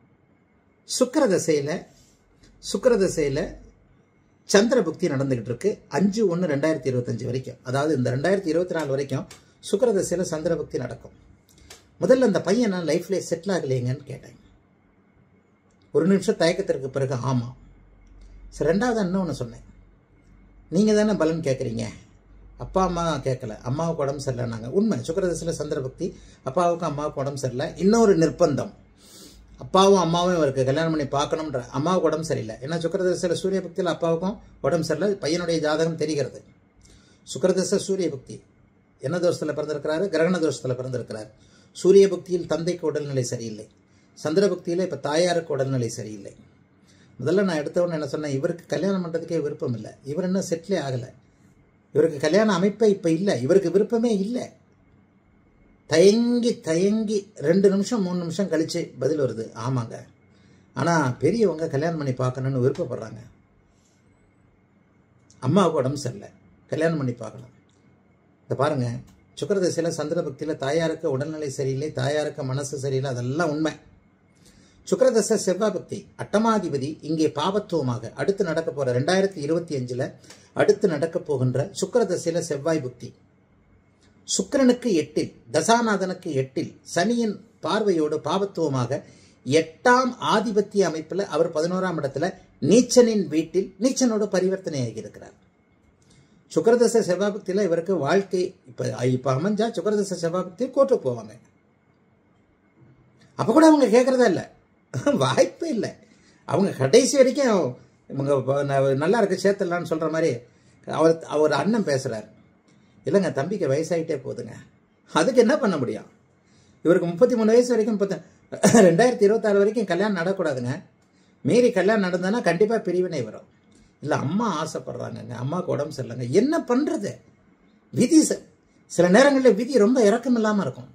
S1: சுக்கிர தசையில் சந்திர புக்தி நடந்துகிட்டு இருக்கு. 5/1/2025 வரைக்கும், அதாவது இந்த 2024 வரைக்கும் சுக்கிர தசையில் சந்திர புக்தி நடக்கும். முதல்ல இந்த பையன் நான் லைஃப்ல செட்டில் ஆகலையேங்கன்னு கேட்டேன். ஒரு நிமிஷம் தயக்கத்திற்கு பிறகு ஆமாம். சரி, 2வது இன்னொன்று சொன்னேன், நீங்கள் தானே பலன் கேட்குறீங்க, அப்பா அம்மா கேட்கல, அம்மாவுக்கு உடம்பு சரியில்லைனாங்க. உண்மை, சுக்கிரதசையில் சந்திர பக்தி, அப்பாவுக்கும் அம்மாவுக்கு உடம்பு சரியில்லை. இன்னொரு நிர்பந்தம், அப்பாவும் அம்மாவும் இவருக்கு கல்யாணம் பண்ணி பார்க்கணுன்ற, அம்மாவுக்கு உடம்பு சரியில்லை. ஏன்னா சுக்கிரதசையில் சூரிய பக்தியில் அப்பாவுக்கும் உடம்பு சரியில்லை. பையனுடைய ஜாதகம் தெரிகிறது. சுக்கிரதசை சூரிய பக்தி என்ன தோஷத்தில் பிறந்திருக்கிறாரு? கிரகண தோஷத்தில் பிறந்திருக்கிறார். சூரிய பக்தியில் தந்தைக்கு உடல்நிலை சரியில்லை, சந்திர பக்தியில் இப்போ தாயாருக்கு உடல்நிலை சரியில்லை. முதல்ல நான் எடுத்தவொன்னு என்ன சொன்னேன், இவருக்கு கல்யாணம் பண்ணுறதுக்கே விருப்பம் இல்லை, இவர் இன்னும் செட்டிலே ஆகலை, இவருக்கு கல்யாண அமைப்பே இப்போ இல்லை, இவருக்கு விருப்பமே இல்லை. தயங்கி 2 நிமிஷம் 3 நிமிஷம் கழிச்சு பதில் வருது, ஆமாங்க, ஆனால் பெரியவங்க கல்யாணம் பண்ணி பார்க்கணுன்னு விருப்பப்படுறாங்க. அம்மாவுக்கு உடம்பு சரியில்லை, கல்யாணம் பண்ணி பார்க்கணும். இந்த பாருங்க, சுக்கிரதசையில் சந்திர பக்தியில் தாயாருக்கு உடல்நிலை சரியில்லை, தாயாருக்கு மனசு சரியில்லை, அதெல்லாம் உண்மை. சுக்கிரதசை செவ்வாய் பக்தி, அட்டமாதிபதி இங்கே பாவத்துவமாக அடுத்து நடக்க போகிற 2025 அடுத்து நடக்க போகின்ற சுக்கிரதசையில் செவ்வாய் பக்தி. சுக்கிரனுக்கு 8, தசாநாதனுக்கு 8, சனியின் பார்வையோடு பாவத்துவமாக 8ஆம் ஆதிபத்திய அமைப்பில் அவர் 11ஆம் இடத்துல நீச்சனின் வீட்டில் நீச்சனோடு பரிவர்த்தனையாகி இருக்கிறார். சுக்கிரதசை செவ்வாய் பக்தியில் இவருக்கு வாழ்க்கை இப்போ அமைஞ்சா சுக்கிரதசை செவ்வாய் பக்தி கோர்ட்டுக்கு போவாங்க. அப்போ கூட அவங்க கேட்குறதா இல்லை, வாய்ப்பே இல்லை. அவங்க கடைசி வரைக்கும் இவங்க நல்லா இருக்கு சேர்த்துடலான்னு சொல்கிற மாதிரி அவர் அண்ணன் பேசுகிறார். இல்லைங்க, தம்பிக்கு வயசாகிட்டே போகுதுங்க, அதுக்கு என்ன பண்ண முடியும்? இவருக்கு 33 வயசு வரைக்கும் 2026 வரைக்கும் கல்யாணம் நடக்கூடாதுங்க. மீறி கல்யாணம் நடந்ததுன்னா கண்டிப்பாக பிரிவினை வரும். இல்லை, அம்மா ஆசைப்படுறாங்கங்க, அம்மாவுக்கு உடம்பு சரியில்லைங்க, என்ன பண்ணுறது? விதி சில நேரங்களில் விதி ரொம்ப இறக்கம் இல்லாமல் இருக்கும்.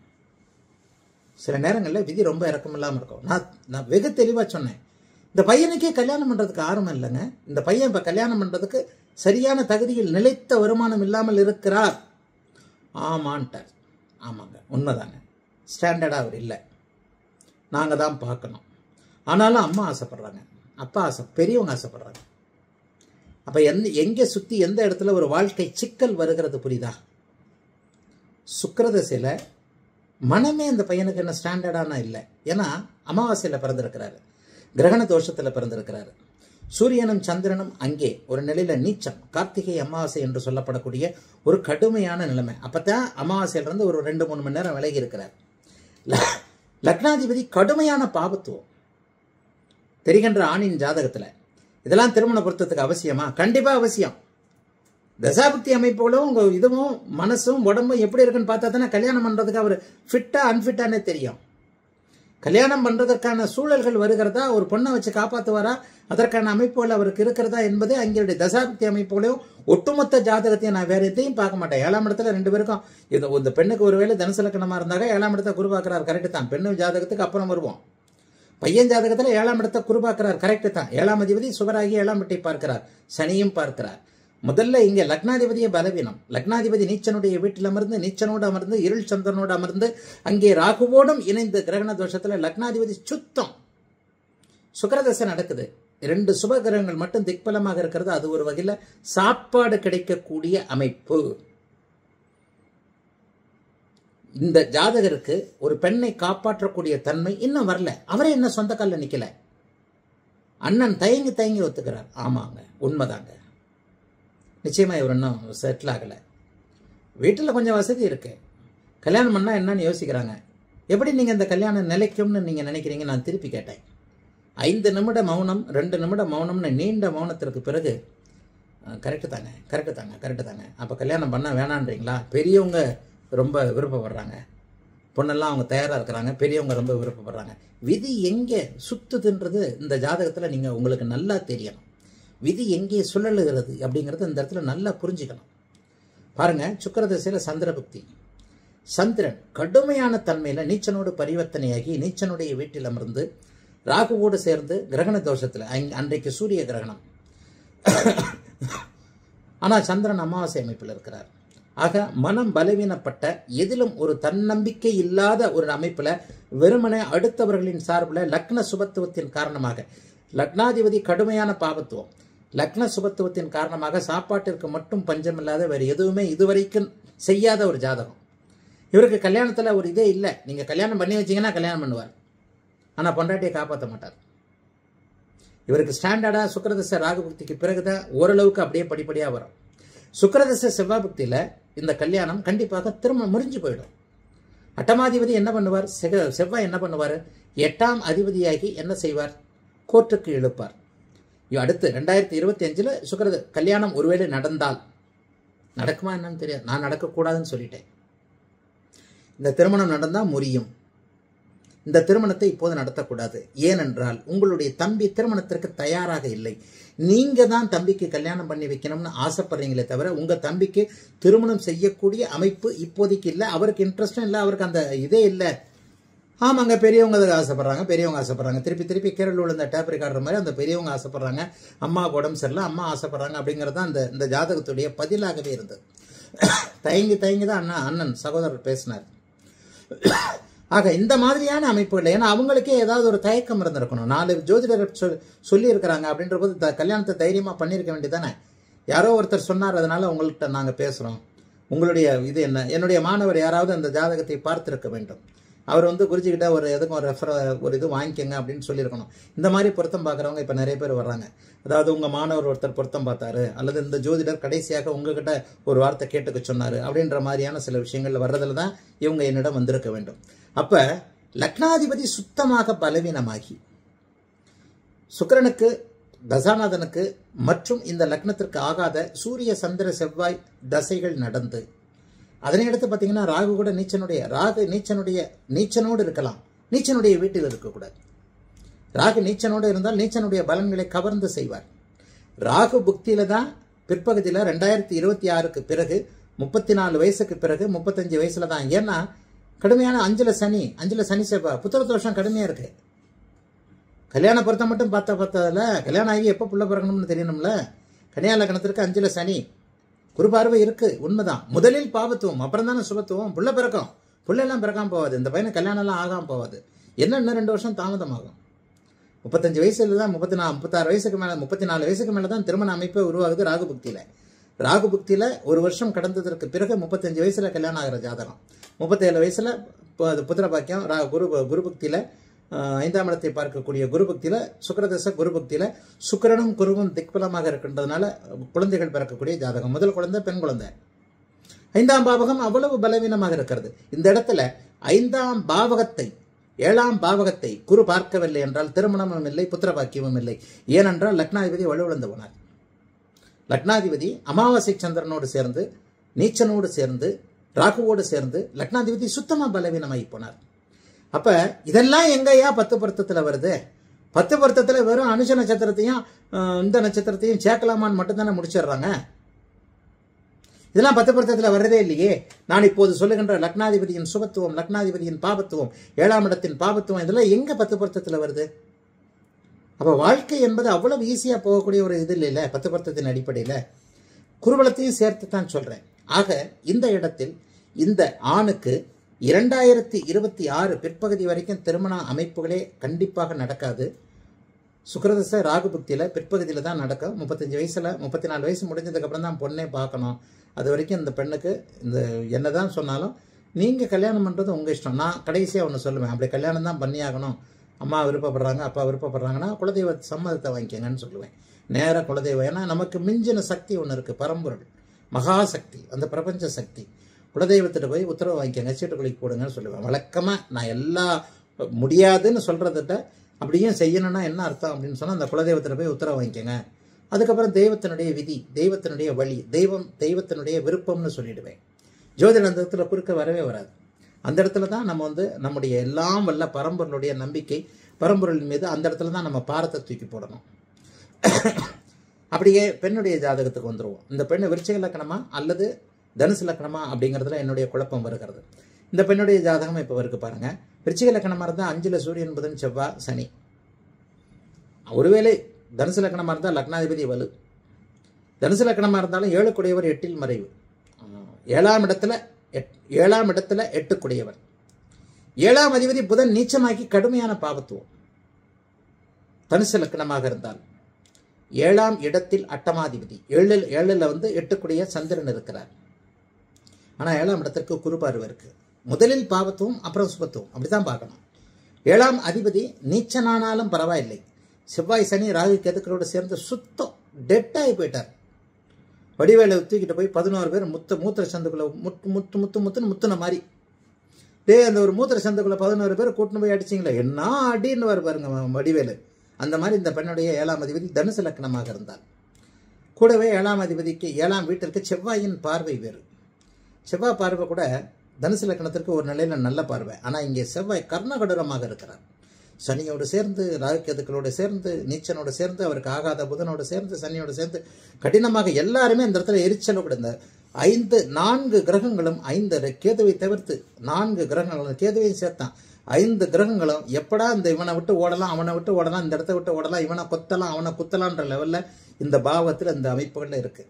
S1: சில நேரங்களில் விதி ரொம்ப இறக்கம் இல்லாமல் இருக்கும். நான் வெகு தெளிவாக சொன்னேன், இந்த பையனுக்கே கல்யாணம் பண்ணுறதுக்கு ஆர்வம் இல்லைங்க. இந்த பையன் இப்போ கல்யாணம் பண்ணுறதுக்கு சரியான தகுதியில் நிலைத்த வருமானம் இல்லாமல் இருக்கிறார். ஆமான்ட்டார். ஆமாங்க, உண்மைதாங்க. ஸ்டாண்டர்டாக அவர் இல்லை, நாங்கள் தான் பார்க்கணும். ஆனாலும் அம்மா ஆசைப்படுறாங்க, அப்பா பெரியவங்க ஆசைப்படுறாங்க. அப்போ எங்கே சுற்றி எந்த இடத்துல ஒரு வாழ்க்கை சிக்கல் வருகிறது புரியுதா? சுக்கிரதசையில் மனமே அந்த பையனுக்கு என்ன ஸ்டாண்டர்டானா இல்லை. ஏன்னா அமாவாசையில் பிறந்திருக்கிறாரு, கிரகண தோஷத்தில் பிறந்திருக்கிறாரு. சூரியனும் சந்திரனும் அங்கே ஒரு நிலையில் நீச்சம், கார்த்திகை அமாவாசை என்று சொல்லப்படக்கூடிய ஒரு கடுமையான நிலைமை. அப்போ தான் அமாவாசையிலிருந்து ஒரு 2-3 மணி நேரம் விலகி இருக்கிறார். லக்னாதிபதி கடுமையான பாபத்துவம் தெரிகின்ற ஆணின் ஜாதகத்தில். இதெல்லாம் திருமண பொருத்தத்துக்கு அவசியமா? கண்டிப்பாக அவசியம். தசாபக்தி அமைப்புகளும் உங்கள் இதுவும் மனசும் உடம்பும் எப்படி இருக்குன்னு பார்த்தா தானே கல்யாணம் பண்ணுறதுக்கு அவர் ஃபிட்டா அன்ஃபிட்டானே தெரியும். கல்யாணம் பண்ணுறதற்கான சூழல்கள் வருகிறதா, ஒரு பொண்ணை வச்சு காப்பாற்றுவாரா, அதற்கான அமைப்புகள் அவருக்கு இருக்கிறதா என்பது அங்களுடைய தசாபக்தி அமைப்புகளையும் ஒட்டுமொத்த ஜாதகத்தையும் நான் வேறு எதையும் பார்க்க மாட்டேன். 7ஆம் இடத்துல 2 பேருக்கும் இந்த பெண்ணுக்கு ஒருவேளை தனுசு லக்னமாக இருந்தாங்க, 7ஆம் இடத்தை குரு பார்க்குறாரு, கரெக்டு தான். பெண்ணு ஜாதகத்துக்கு அப்புறம் வருவோம். பையன் ஜாதகத்தில் 7ஆம் இடத்தை குரு பார்க்கிறார், கரெக்டு தான். 7ஆம் அதிபதி சுவராகி 7ஆம் இடத்தை பார்க்கிறார், சனியும் பார்க்கிறார். முதல்ல இங்கே லக்னாதிபதியை பலவீனம். லக்னாதிபதி நீச்சனுடைய வீட்டில் அமர்ந்து, நீச்சனோடு அமர்ந்து, இருள் சந்திரனோடு அமர்ந்து, அங்கே ராகுவோடும் இணைந்து கிரகண தோஷத்தில் லக்னாதிபதி சுத்தம். சுக்கிரதசை நடக்குது, 2 சுப கிரகங்கள் மட்டும் திக்பலமாக இருக்கிறது. அது ஒரு வகையில் சாப்பாடு கிடைக்கக்கூடிய அமைப்பு. இந்த ஜாதகருக்கு ஒரு பெண்ணை காப்பாற்றக்கூடிய தன்மை இன்னும் வரல. அவரே இன்னும் சொந்த காலில் நிற்கல. அண்ணன் தயங்கி ஒத்துக்கிறார். ஆமாங்க, உண்மைதாங்க. நிச்சயமா இவர் இன்னும் செட்டில் ஆகலை. வீட்டில் கொஞ்சம் வசதி இருக்கு, கல்யாணம் பண்ணால் என்னன்னு யோசிக்கிறாங்க. எப்படி நீங்கள் இந்த கல்யாணம் நிலைக்கும்னு நீங்கள் நினைக்கிறீங்க? நான் திருப்பி கேட்டேன். 5 நிமிட மௌனம், 2 நிமிட மௌனம்னு நீண்ட மௌனத்திற்கு பிறகு கரெக்டு தாங்க. அப்போ கல்யாணம் பண்ணால் வேணான்றீங்களா? பெரியவங்க ரொம்ப விருப்பப்படுறாங்க, பொண்ணெல்லாம் அவங்க தயாராக இருக்கிறாங்க, பெரியவங்க ரொம்ப விருப்பப்படுறாங்க. விதி எங்கே சுத்துதுன்றது இந்த ஜாதகத்தில் நீங்கள் உங்களுக்கு நல்லா தெரியணும். விதி எங்கே சுழலுகிறது அப்படிங்கிறது இந்த இடத்துல நல்லா புரிஞ்சுக்கணும். பாருங்க, சுக்கிரதசையில் சந்திரபக்தி. சந்திரன் கடுமையான தன்மையில் நீச்சனோடு பரிவர்த்தனையாகி நீச்சனுடைய வீட்டில் அமர்ந்து ராகுவோடு சேர்ந்து கிரகண தோஷத்தில், அன்றைக்கு சூரிய கிரகணம். ஆனால் சந்திரன் அமாவாசை அமைப்பில் இருக்கிறார். ஆக மனம் பலவீனப்பட்ட, எதிலும் ஒரு தன்னம்பிக்கை இல்லாத ஒரு அமைப்பில் வெறுமனே அடுத்தவர்களின் சார்பில் லக்ன சுபத்துவத்தின் காரணமாக, லக்னாதிபதி கடுமையான பாவத்துவம், லக்ன சுபத்துவத்தின் காரணமாக சாப்பாட்டிற்கு மட்டும் பஞ்சமில்லாத வேறு எதுவுமே இதுவரைக்கும் செய்யாத ஒரு ஜாதகம். இவருக்கு கல்யாணத்தில் ஒரு இதே இல்லை. நீங்கள் கல்யாணம் பண்ணி வச்சிங்கன்னா கல்யாணம் பண்ணுவார், ஆனால் பொண்டாட்டியை காப்பாற்ற மாட்டார். இவருக்கு ஸ்டாண்டர்டாக சுக்கிரதசை ராகுபக்திக்கு பிறகுதான் ஓரளவுக்கு அப்படியே படிப்படியாக வரும். சுக்கிரதசை செவ்வாய் பக்தியில் இந்த கல்யாணம் கண்டிப்பாக திரும்ப முறிஞ்சு போயிடும். அட்டமாதிபதி என்ன பண்ணுவார்? செவ்வாய் என்ன பண்ணுவார்? 8ஆம் அதிபதியாகி என்ன செய்வார்? கோர்ட்டுக்கு இழுப்பார். அடுத்து 2025 சுக்கிர கல்யாணம் ஒருவேளை நடந்தால், நடக்குமா என்னன்னு தெரியாது, நான் நடக்கக்கூடாதுன்னு சொல்லிட்டேன். இந்த திருமணம் நடந்தால் முறியும். இந்த திருமணத்தை இப்போது நடத்தக்கூடாது. ஏனென்றால் உங்களுடைய தம்பி திருமணத்திற்கு தயாராக இல்லை. நீங்க தான் தம்பிக்கு கல்யாணம் பண்ணி வைக்கணும்னு ஆசைப்படுறீங்களே தவிர உங்க தம்பிக்கு திருமணம் செய்யக்கூடிய அமைப்பு இப்போதைக்கு இல்லை. அவருக்கு இன்ட்ரெஸ்டும் இல்லை, அவருக்கு அந்த இதே இல்லை. ஆமாங்க, பெரியவங்க அதுக்கு ஆசைப்படுறாங்க, பெரியவங்க ஆசைப்படுறாங்க. திருப்பி திருப்பி கேரள விழுந்த டேப் ரெக்கார்டர் மாதிரி அந்த பெரியவங்க ஆசைப்படுறாங்க, அம்மாவுக்கு உடம்பு சரியில்லை, அம்மா ஆசைப்படுறாங்க அப்படிங்கிறது தான் இந்த ஜாதகத்துடைய பதிலாகவே இருந்தது. தயங்கி தயங்கி தான் அண்ணன் சகோதரர் பேசினார். ஆக இந்த மாதிரியான அமைப்புகள், ஏன்னா அவங்களுக்கே ஏதாவது ஒரு தயக்கம் இருந்திருக்கணும். 4 ஜோதிடர் சொல்லி இருக்கிறாங்க அப்படின்ற போது கல்யாணத்தை தைரியமா பண்ணியிருக்க வேண்டியதானே. யாரோ ஒருத்தர் சொன்னார், அதனால உங்கள்கிட்ட நாங்கள் பேசுகிறோம், உங்களுடைய இது என்ன. என்னுடைய மாணவர் யாராவது அந்த ஜாதகத்தை பார்த்திருக்க வேண்டும். அவர் குருஜிக்கிட்ட எதுக்கும் ஒரு இது வாங்கிக்கங்க அப்படின்னு சொல்லியிருக்கணும். இந்த மாதிரி பொருத்தம் பார்க்குறவங்க இப்போ நிறைய பேர் வர்றாங்க. அதாவது உங்கள் மாணவர் ஒருத்தர் பொருத்தம் பார்த்தாரு, அல்லது இந்த ஜோதிடர் கடைசியாக உங்ககிட்ட ஒரு வார்த்தை கேட்டுக்க சொன்னார் அப்படின்ற மாதிரியான சில விஷயங்கள் வர்றதுல தான் இவங்க என்னிடம் வந்திருக்க வேண்டும். அப்போ லக்னாதிபதி சுத்தமாக பலவீனமாகி சுக்கிரனுக்கு, தசாநாதனுக்கு மற்றும் இந்த லக்னத்திற்கு ஆகாத சூரிய சந்திர செவ்வாய் தசைகள் நடந்து, அதனை அடுத்து பார்த்தீங்கன்னா ராகு கூட நீச்சனோடு இருக்கலாம், நீச்சனுடைய வீட்டில் இருக்கக்கூடாது. ராகு நீச்சனோடு இருந்தால் நீச்சனுடைய பலன்களை கவர்ந்து செய்வார். ராகு புக்தியில தான் பிற்பகுதியில் 2026க்கு பிறகு 34 வயசுக்கு பிறகு 35 வயசுல தான். ஏன்னா கடுமையான 5ல் சனி செவ்வாய் புத்திர தோஷம் கடுமையா இருக்கு. கல்யாண பொருத்தம் மட்டும் பார்த்ததில்ல, கல்யாணம் ஆகி எப்போ புள்ள பிறக்கணும்னு தெரியணும்ல. கன்னியா லக்னத்திற்கு 5ல் சனி, குரு பார்வை இருக்கு, உண்மைதான். முதலில் பாவத்துவம், அப்புறம் தானே சுபத்துவம். புள்ள பிறக்கும், புள்ளெல்லாம் பிறக்காம போவாது. இந்த பையனை கல்யாணம் எல்லாம் ஆகாம போவாது. இன்னும் 2 வருஷம் தாமதமாகும். 35 வயசுல தான் 36 வயசுக்கு மேல 34 வயசுக்கு மேல தான் திருமண அமைப்பே உருவாகுது ராகு புக்தியில. ராகு புக்தியில ஒரு வருஷம் கடந்ததற்கு பிறகு 35 வயசுல கல்யாணம் ஆகிற ஜாதகம், 37 வயசுல புத்திர பாக்கியம். குரு புக்தியில 5ஆம் இடத்தை பார்க்கக்கூடிய குரு பக்தியில, சுக்கிரதச குரு பக்தியில சுக்கிரனும் குருவும் திக்பலமாக இருக்கின்றதுனால குழந்தைகள் பிறக்கக்கூடிய ஜாதகம். முதல் குழந்தை பெண் குழந்தை. 5ஆம் பாவகம் அவ்வளவு பலவீனமாக இருக்கிறது. இந்த இடத்துல 5ஆம் பாவகத்தை 7ஆம் பாவகத்தை குரு பார்க்கவில்லை என்றால் திருமணமும் இல்லை, புத்திர பாக்கியமும் இல்லை. ஏனென்றால் லக்னாதிபதி வலுவிழந்து போனார். லக்னாதிபதி அமாவாசை சந்திரனோடு சேர்ந்து, நீச்சனோடு சேர்ந்து, ராகுவோடு சேர்ந்து லக்னாதிபதி சுத்தமா பலவீனமாகி போனார். அப்ப இதெல்லாம் எங்கயா 10 பொருத்தத்துல வருது? 10 பொருத்தத்துல வெறும் அனுஷ நட்சத்திரத்தையும் இந்த நட்சத்திரத்தையும் சேர்க்கலாமான்னு மட்டும் தானே முடிச்சிடுறாங்க. இதெல்லாம் 10 பொருத்தத்துல வர்றதே இல்லையே. நான் இப்போது சொல்லுகின்ற லக்னாதிபதியின் சுபத்துவம், லக்னாதிபதியின் பாபத்துவம், 7ஆம் இடத்தின் பாபத்துவம், இதெல்லாம் எங்க 10 பொருத்தத்துல வருது? அப்ப வாழ்க்கை என்பது அவ்வளவு ஈஸியா போகக்கூடிய ஒரு இது இல்லைல்ல 10 பொருத்தத்தின் அடிப்படையில. குருபலத்தையும் சேர்த்து தான் சொல்றேன். ஆக இந்த இடத்தில் இந்த ஆணுக்கு 2026 பிற்பகுதி வரைக்கும் திருமண அமைப்புகளே கண்டிப்பாக நடக்காது. சுக்கிரதச ராகு புக்தியில பிற்பகுதியில தான் நடக்கும். 35 வயசுல 34 வயசு முடிஞ்சதுக்கு அப்புறம் தான் பொண்ணே பார்க்கணும். அது வரைக்கும் இந்த பெண்ணுக்கு இந்த என்னதான் சொன்னாலும் நீங்க கல்யாணம் பண்றது உங்க இஷ்டம். நான் கடைசியா ஒன்று சொல்லுவேன், அப்படி கல்யாணம் தான் பண்ணி ஆகணும், அம்மா விருப்பப்படுறாங்க, அப்பா விருப்பப்படுறாங்கன்னா குலதெய்வ சம்மதத்தை வாங்கிக்கங்கன்னு சொல்லுவேன். நேராக குலதெய்வம். ஏன்னா நமக்கு மிஞ்சின சக்தி ஒன்று இருக்கு, பரம்பொருள் மகாசக்தி, அந்த பிரபஞ்ச சக்தி. குலதெய்வத்திட்ட போய் உத்தரவு வாங்கிக்கங்க, சீட்டுக்குழிக்கு போடுங்கன்னு சொல்லுவேன். வழக்கமாக நான் எல்லா முடியாதுன்னு சொல்கிறதிட்ட அப்படியும் செய்யணும்னா என்ன அர்த்தம் அப்படின்னு சொன்னால் அந்த குலதெய்வத்திட்ட போய் உத்தரவு வாங்கிக்கங்க. அதுக்கப்புறம் தெய்வத்தினுடைய விதி, தெய்வத்தினுடைய வழி, தெய்வத்தினுடைய விருப்பம்னு சொல்லிடுவேன். ஜோதிட அந்த இடத்துல குறுக்க வரவே வராது. அந்த இடத்துல தான் நம்ம நம்முடைய எல்லாம் வல்ல பரம்பொருளுடைய நம்பிக்கை, பரம்பொருளின் மீது அந்த இடத்துல தான் நம்ம பாரத்தை தூக்கி போடணும். அப்படியே பெண்ணுடைய ஜாதகத்துக்கு வந்துடுவோம். இந்த பெண்ணு விருச்சிக லக்கணமா அல்லது தனுசு லக்கணமா அப்படிங்கிறதுல என்னுடைய குழப்பம் வருகிறது. இந்த பெண்ணுடைய ஜாதகம் இப்போ இருக்கு பாருங்க. விருச்சிக லக்கணமாக இருந்தால் 5ல் சூரியன் புதன் செவ்வாய் சனி. ஒருவேளை தனுசு லக்கணமாக இருந்தால் லக்னாதிபதி வலு. தனுசு லக்கணமாக இருந்தாலும் 7 குடையவர் 8ல் மறைவு. 7ஆம் இடத்துல 8 குடையவர். 7ஆம் அதிபதி புதன் நீச்சமாக்கி கடுமையான பாவத்துவம். தனுசு லக்கணமாக இருந்தால் 7ஆம் இடத்தில் அட்டமாதிபதி 7ல் 8 குடைய சந்திரன் இருக்கிறார். ஆனால் 7ஆம் இடத்திற்கு குரு பார்வை இருக்கு. முதலில் பாவத்துவம் அப்புறம் சுபத்துவம், அப்படித்தான் பார்க்கணும். 7ஆம் அதிபதி நீச்சனானாலும் பரவாயில்லை. செவ்வாய் சனி ராகு கேதுக்களோடு சேர்ந்து சுத்தம் டெட்டாகி போயிட்டார். வடிவேலை தூக்கிட்டு போய் 11 பேர் மூத்திர சந்துக்குள்ள முத்துன மாதிரி அந்த ஒரு மூத்திர சந்துக்குள்ள 11 பேர் கூட்டின்னு போய் அடிச்சிங்களே, என்ன அடின்னு பாருங்க வடிவேலு. அந்த மாதிரி இந்த பெண்ணுடைய 7ஆம் அதிபதி தனுசு லக்னமாக இருந்தால், கூடவே 7ஆம் அதிபதிக்கு 7ஆம் வீட்டிற்கு செவ்வாயின் பார்வை வேறு. செவ்வாய் பார்வை கூட தனுசு லக்னத்திற்கு ஒரு நிலையில நல்ல பார்வை. ஆனால் இங்கே செவ்வாய் கர்ணகடூரமாக இருக்கிறார். சனியோடு சேர்ந்து, ராகுகேதுக்களோடு சேர்ந்து, நீச்சனோடு சேர்ந்து, அவருக்கு ஆகாத புதனோடு சேர்ந்து, சனியோடு சேர்ந்து கடினமாக எல்லாருமே இந்த இடத்துல எரிச்சலோடு இந்த 4 கிரகங்களும் 5 கேதுவை தவிர்த்து 4 கிரகங்களும் கேதுவையும் சேர்த்தான் 5 கிரகங்களும் எப்படா இந்த இவனை விட்டு ஓடலாம் அவனை விட்டு ஓடலாம் இந்த இடத்த விட்டு ஓடலாம் இவனை கொத்தலாம் அவனை குத்தலான்ற லெவல்ல இந்த பாவத்தில் இந்த அமைப்புகள்ல இருக்கு.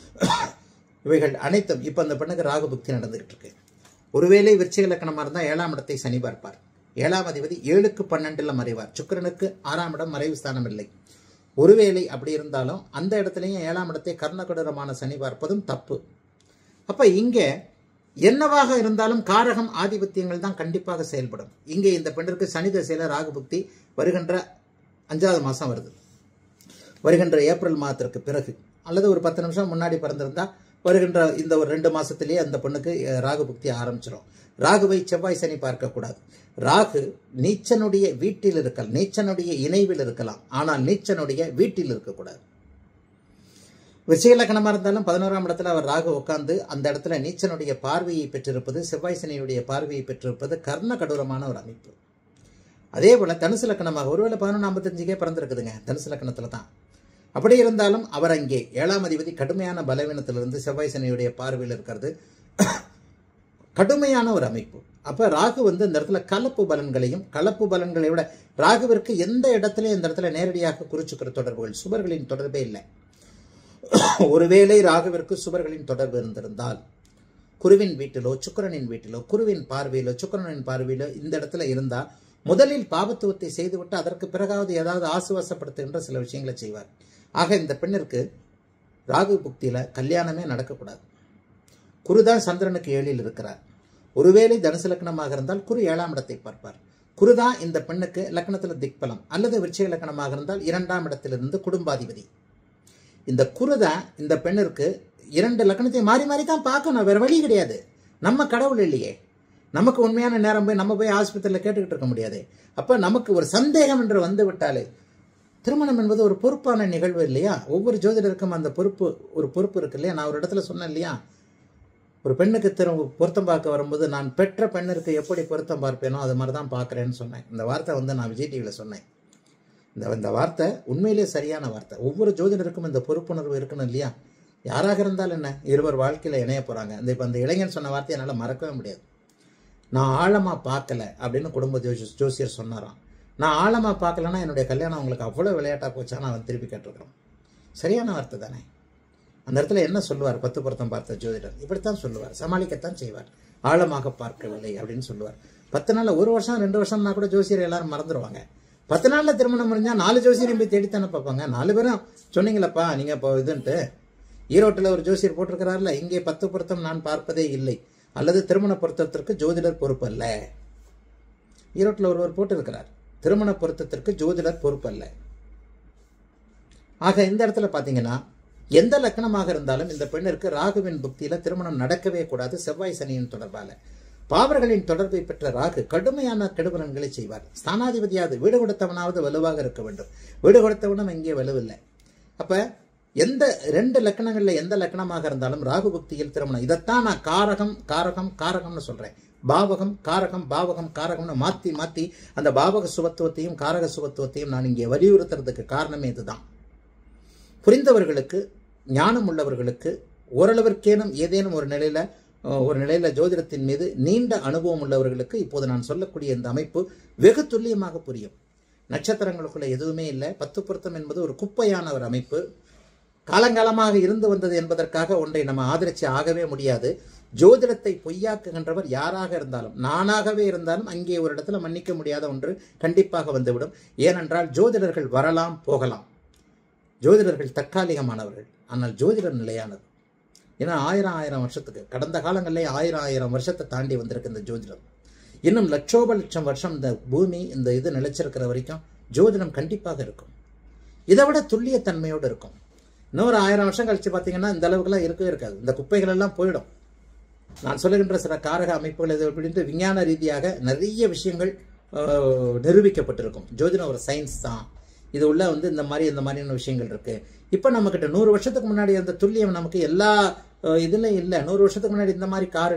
S1: இவைகள் அனைத்தும் இப்ப அந்த பெண்ணுக்கு ராகு புக்தி நடந்துகிட்டு இருக்கு. ஒருவேளை விருச்சிக லக்னமா இருந்தா 7ஆம் இடத்தை சனி பார்ப்பார். 7ஆம் அதிபதி 7க்கு 12ல மறைவார். சுக்கிரனுக்கு 6ஆம் இடம் மறைவு ஸ்தானம் இல்லை. ஒருவேளை அப்படி இருந்தாலும் அந்த இடத்துலயும் 7ஆம் இடத்தை கர்ணகடூரமான சனி பார்ப்பதும் தப்பு. அப்ப இங்க என்னவாக இருந்தாலும் காரகம் ஆதிபத்தியங்கள் தான் கண்டிப்பாக செயல்படும். இங்கே இந்த பெண்ணிற்கு சனி தசையில ராகு புக்தி வருகின்ற 5வது மாசம் வருது. வருகின்ற ஏப்ரல் மாதத்திற்கு பிறகு அல்லது ஒரு 10 நிமிஷம் முன்னாடி பிறந்திருந்தா வருகின்ற இந்த ஒரு 2 மாசத்திலேயே அந்த பெண்ணுக்கு ராகு புக்தி ஆரம்பிச்சிடும். ராகுவை செவ்வாய் சனி பார்க்கக்கூடாது. ராகு நீச்சனுடைய வீட்டில் இருக்கலாம், நீச்சனுடைய இணைவில் இருக்கலாம், ஆனால் நீச்சனுடைய வீட்டில் இருக்கக்கூடாது. விருச்சிக லக்னமா இருந்தாலும் 11ஆம் இடத்துல அவர் ராகு உட்கார்ந்து அந்த இடத்துல நீச்சனுடைய பார்வையை பெற்றிருப்பது, செவ்வாய் சனியுடைய பார்வையை பெற்றிருப்பது கர்ண கடூரமான ஒரு அமைப்பு. அதே போல தனுசு லக்னமாக ஒருவேளை 11:55 பிறந்திருக்குதுங்க தனுசு லக்னத்துல தான். அப்படி இருந்தாலும் அவர் அங்கே 7ஆம் அதிபதி கடுமையான பலவீனத்திலிருந்து செவ்வாய் சனியுடைய பார்வையில் இருக்கிறது கடுமையான ஒரு அமைப்பு. அப்ப ராகு இந்த இடத்துல கலப்பு பலன்களையும், கலப்பு பலன்களை விட ராகுவிற்கு எந்த இடத்துலயும் இந்த இடத்துல நேரடியாக குறிச்சுக்கிற தொடர்புகள், சுபர்களின் தொடர்பே இல்லை. ஒருவேளை ராகுவிற்கு சுபர்களின் தொடர்பு இருந்திருந்தால் குருவின் வீட்டிலோ சுக்கிரனின் வீட்டிலோ குருவின் பார்வையிலோ சுக்கிரனின் பார்வையிலோ இந்த இடத்துல இருந்தா முதலில் பாபத்துவத்தை செய்துவிட்டு அதற்கு பிறகாவது ஏதாவது ஆசுவாசப்படுத்துகின்ற சில விஷயங்களை செய்வார். ஆக இந்த பெண்ணிற்கு ராகு புக்தியில கல்யாணமே நடக்கக்கூடாது. குருதான் சந்திரனுக்கு 7ல் இருக்கிறார். ஒருவேளை தனுசு லக்னமாக இருந்தால் குரு 7ஆம் இடத்தை பார்ப்பார். குருதான் இந்த பெண்ணுக்கு லக்னத்துல திக்பலம் அல்லது விருச்சிக லக்னமாக இருந்தால் 2ஆம் இடத்திலிருந்து குடும்பாதிபதி. இந்த குருதான் இந்த பெண்ணிற்கு 2 லக்னத்தை மாறி மாறி தான் பார்க்கணும், வேற வழி கிடையாது. நம்ம கடவுள் இல்லையே, நமக்கு உண்மையான நேரம் நம்ம போய் ஆஸ்பத்திரியில் கேட்டுக்கிட்டு இருக்க முடியாது. அப்ப நமக்கு ஒரு சந்தேகம் என்று வந்து விட்டாலே, திருமணம் என்பது ஒரு பொறுப்பான நிகழ்வு இல்லையா? ஒவ்வொரு ஜோதிடருக்கும் அந்த ஒரு பொறுப்பு இருக்கு இல்லையா? நான் ஒரு இடத்துல சொன்னேன் இல்லையா, ஒரு பெண்ணுக்கு பொருத்தம் பார்க்க வரும்போது நான் பெற்ற பெண்ணிற்கு எப்படி பொருத்தம் பார்ப்பேனோ அது மாதிரி தான் பார்க்குறேன்னு சொன்னேன். இந்த வார்த்தை நான் விஜய் டிவியில் சொன்னேன். இந்த வார்த்தை உண்மையிலே சரியான வார்த்தை. ஒவ்வொரு ஜோதிடருக்கும் இந்த பொறுப்புணர்வு இருக்கணும் இல்லையா? யாராக இருந்தாலும் என்ன, இருவர் வாழ்க்கையில் இணைய போகிறாங்க. இப்போ அந்த இளைஞன் சொன்ன வார்த்தையை என்னால் மறக்கவே முடியாது. நான் ஆழமாக பார்க்கல அப்படின்னு குடும்ப ஜோசியர் சொன்னாராம். நான் ஆழமாக பார்க்கலன்னா என்னுடைய கல்யாணம் உங்களுக்கு அவ்வளோ விளையாட்டாக போச்சான்னு அவன் திருப்பி கேட்டிருக்கிறோம். சரியான வார்த்தை தானே? அந்த இடத்துல என்ன சொல்லுவார் 10 பொருத்தம் பார்த்த ஜோதிடர்? இப்படித்தான் சொல்லுவார், சமாளிக்கத்தான் செய்வார். ஆழமாக பார்க்கவில்லை அப்படின்னு சொல்லுவார். 10 நாளில் 1 வருஷம் 2 வருஷம்னா கூட ஜோசியர் எல்லாரும் மறந்துடுவாங்க. 10 நாளில் திருமணம் முடிஞ்சால் 4 ஜோசியரையும் போய் தேடித்தானே பார்ப்பாங்க. 4 பேரும் சொன்னீங்களப்பா நீங்கள் இப்போ இதுன்ட்டு. ஈரோட்டில் ஒரு ஜோசியர் போட்டிருக்கிறார்ல, இங்கே 10 பொருத்தம் நான் பார்ப்பதே இல்லை அல்லது திருமண பொருத்தத்திற்கு ஜோதிடர் பொறுப்பு அல்ல. ஈரோட்டில் ஒருவர் போட்டிருக்கிறார், திருமண பொருத்தத்திற்கு ஜோதிடர் பொறுப்பு அல்ல. ஆக இந்த இடத்துல பார்த்தீங்கன்னா எந்த லக்னமாக இருந்தாலும் இந்த பெண்ணிற்கு ராகுவின் புக்தியில திருமணம் நடக்கவே கூடாது. செவ்வாய் சனியின் தொடர்பால பாவர்களின் தொடர்பை பெற்ற ராகு கடுமையான கெடுபலன்களை செய்வார். ஸ்தானாதிபதியாவது வீடு கொடுத்தவனாவது வலுவாக இருக்க வேண்டும். வீடு கொடுத்தவனும் இங்கே வலுவில்லை. அப்ப எந்த 2 லக்னங்கள்ல எந்த லக்னமாக இருந்தாலும் ராகு புக்தியில் திருமணம், இதைத்தான் நான் காரகம் காரகம் காரகம்னு சொல்றேன். பாவகம் காரகம் பாவகம் காரகம்னு மாத்தி மாத்தி அந்த பாவக சுபத்துவத்தையும் காரக சுபத்துவத்தையும் நான் இங்கே வலியுறுத்துறதுக்கு காரணமே இதுதான். புரிந்தவர்களுக்கு, ஞானம் உள்ளவர்களுக்கு, ஓரளவிற்கேனும் ஏதேனும் ஒரு நிலையில ஜோதிடத்தின் மீது நீண்ட அனுபவம் உள்ளவர்களுக்கு இப்போது நான் சொல்லக்கூடிய இந்த அமைப்பு வெகு துல்லியமாக புரியும். நட்சத்திரங்களுக்குள்ள எதுவுமே இல்லை. 10 பொருத்தம் என்பது ஒரு குப்பையான ஒரு அமைப்பு. காலங்காலமாக இருந்து வந்தது என்பதற்காக ஒன்றை நம்ம ஆதரிச்சு ஆகவே முடியாது. ஜோதிடத்தை பொய்யாக்குகின்றவர் யாராக இருந்தாலும், நானாகவே இருந்தாலும் அங்கே ஒரு இடத்துல மன்னிக்க முடியாத ஒன்று கண்டிப்பாக வந்துவிடும். ஏனென்றால் ஜோதிடர்கள் வரலாம் போகலாம், ஜோதிடர்கள் தற்காலிகமானவர்கள், ஆனால் ஜோதிடர் நிலையானது. ஏன்னா 1000 வருஷத்துக்கு, கடந்த காலங்களிலே 1000 வருஷத்தை தாண்டி வந்திருக்கு இந்த ஜோதிடம். இன்னும் லட்சோப வருஷம் இந்த பூமி இந்த இது நிலைச்சிருக்கிற வரைக்கும் ஜோதிடம் கண்டிப்பாக இருக்கும். இதை விட துல்லியத்தன்மையோடு இருக்கும். இன்னொரு 1000 வருஷம் கழிச்சு பார்த்தீங்கன்னா இந்த அளவுக்குலாம் இருக்கவே இருக்காது. இந்த குப்பைகள் எல்லாம் போயிடும். நான் சொல்லுகின்ற சில காரக அமைப்புகள் இது அப்படின்ட்டு விஞ்ஞான ரீதியாக நிறைய விஷயங்கள் நிரூபிக்கப்பட்டிருக்கும். ஜோதிடம் ஒரு சயின்ஸ் தான். இது உள்ள இந்த மாதிரியான விஷயங்கள் இருக்கு. இப்போ நம்மக்கிட்ட 100 வருஷத்துக்கு முன்னாடி அந்த துல்லியம் நமக்கு எல்லா இதுலையும் இல்லை. 100 வருஷத்துக்கு முன்னாடி இந்த மாதிரி கார் இல்லை.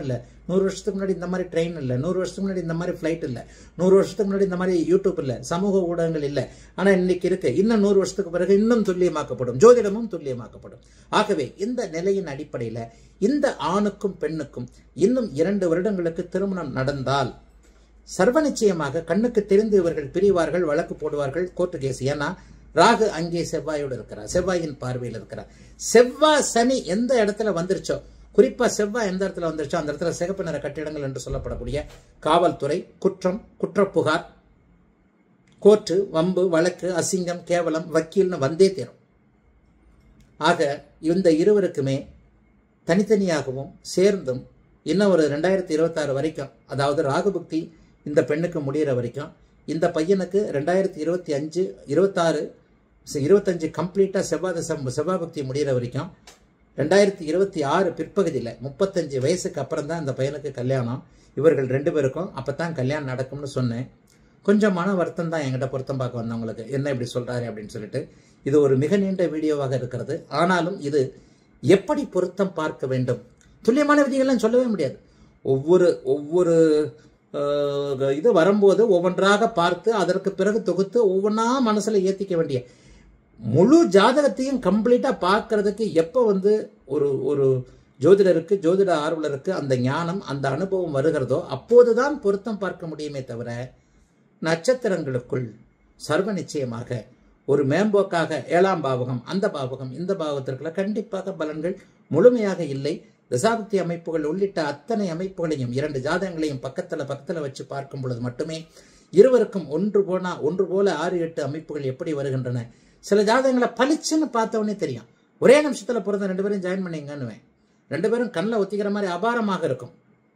S1: 100 வருஷத்துக்கு முன்னாடி இந்த மாதிரி ட்ரெயின் இல்லை, 100 வருஷத்துக்கு முன்னாடி இந்த மாதிரி ஃப்ளைட் இல்லை, 100 வருஷத்துக்கு முன்னாடி இந்த மாதிரி யூடியூப் இல்லை, சமூக ஊடகங்கள் இல்லை. ஆனால் இன்னைக்கு இருக்கு. இன்னும் 100 வருஷத்துக்கு பிறகு இன்னும் துல்லியமாக்கப்படும், ஜோதிடமும் துல்லியமாக்கப்படும். ஆகவே இந்த நிலையின் அடிப்படையில் இந்த ஆணுக்கும் பெண்ணுக்கும் இன்னும் 2 வருடங்களுக்கு திருமணம் நடந்தால் சர்வ நிச்சயமாக கண்ணுக்கு தெரிந்து இவர்கள் பிரிவார்கள், வழக்கு போடுவார்கள், கோர்ட்டு கேஸ். ஏன்னா ராகு அங்கே செவ்வாயோடு இருக்கிறார், செவ்வாயின் பார்வையில் இருக்கிறார். செவ்வாய் சனி எந்த இடத்துல வந்துருச்சோ, குறிப்பா செவ்வாய் எந்த இடத்துல வந்துருச்சோ அந்த இடத்துல சிகப்பு நிற கட்டிடங்கள் என்று சொல்லப்படக்கூடிய காவல்துறை, குற்றம், குற்றப்புகார், கோர்ட்டு, வம்பு, வழக்கு, அசிங்கம், கேவலம், வக்கீல்னு வந்தே தீரும். ஆக இந்த இருவருக்குமே தனித்தனியாகவும் சேர்ந்தும் இன்னும் ஒரு 2026 வரைக்கும், அதாவது ராகுபக்தி இந்த பெண்ணுக்கு முடிகிற வரைக்கும், இந்த பையனுக்கு 2025, 26, 25 கம்ப்ளீட்டாக செவ்வாய் பக்தி முடிகிற வரைக்கும் 2026 பிற்பகுதியில் 35 வயசுக்கு அப்புறம் தான் இந்த பையனுக்கு கல்யாணம். இவர்கள் 2 பேருக்கும் அப்போ தான் கல்யாணம் நடக்கும்னு சொன்னேன். கொஞ்சம் மன வருத்தம் தான் என்கிட்ட பொருத்தம் பார்க்க வந்தவங்களுக்கு, என்ன இப்படி சொல்கிறாரு அப்படின்னு சொல்லிட்டு. இது ஒரு மிக நீண்ட வீடியோவாக இருக்கிறது. ஆனாலும் இது எப்படி பொருத்தம் பார்க்க வேண்டும், துல்லியமான விதிகள்லாம் சொல்லவே முடியாது. ஒவ்வொரு இது வரும்போது ஒவ்வொன்றாக பார்த்து அதற்கு பிறகு தொகுத்து ஒவ்வொன்றா மனசில் ஏற்றிக்க வேண்டிய முழு ஜாதகத்தையும் கம்ப்ளீட்டாக பார்க்கறதுக்கு எப்போ ஒரு ஜோதிடருக்கு, ஜோதிட ஆர்வலருக்கு அந்த ஞானம், அந்த அனுபவம் வருகிறதோ அப்போதுதான் பொருத்தம் பார்க்க முடியுமே தவிர நட்சத்திரங்களுக்குள் சர்வ நிச்சயமாக ஒரு மேம்போக்காக 7ஆம் பாவகம், அந்த பாவகம், இந்த பாவத்திற்குள்ள கண்டிப்பாக பலன்கள் முழுமையாக இல்லை. தசாபக்தி அமைப்புகள் உள்ளிட்ட அத்தனை அமைப்புகளையும் 2 ஜாதகங்களையும் பக்கத்தில் வச்சு பார்க்கும் பொழுது மட்டுமே இருவருக்கும் ஒன்று போல 6, 8 அமைப்புகள் எப்படி வருகின்றன. சில ஜாதகங்களை பளிச்சுன்னு பார்த்தவொடனே தெரியும். ஒரே நிமிஷத்தில் பிறந்த 2 பேரும் ஜாயின் பண்ணிங்கன்னுவேன். 2 பேரும் கண்ணில் ஒத்திக்கிற மாதிரி அபாரமாக இருக்கும்,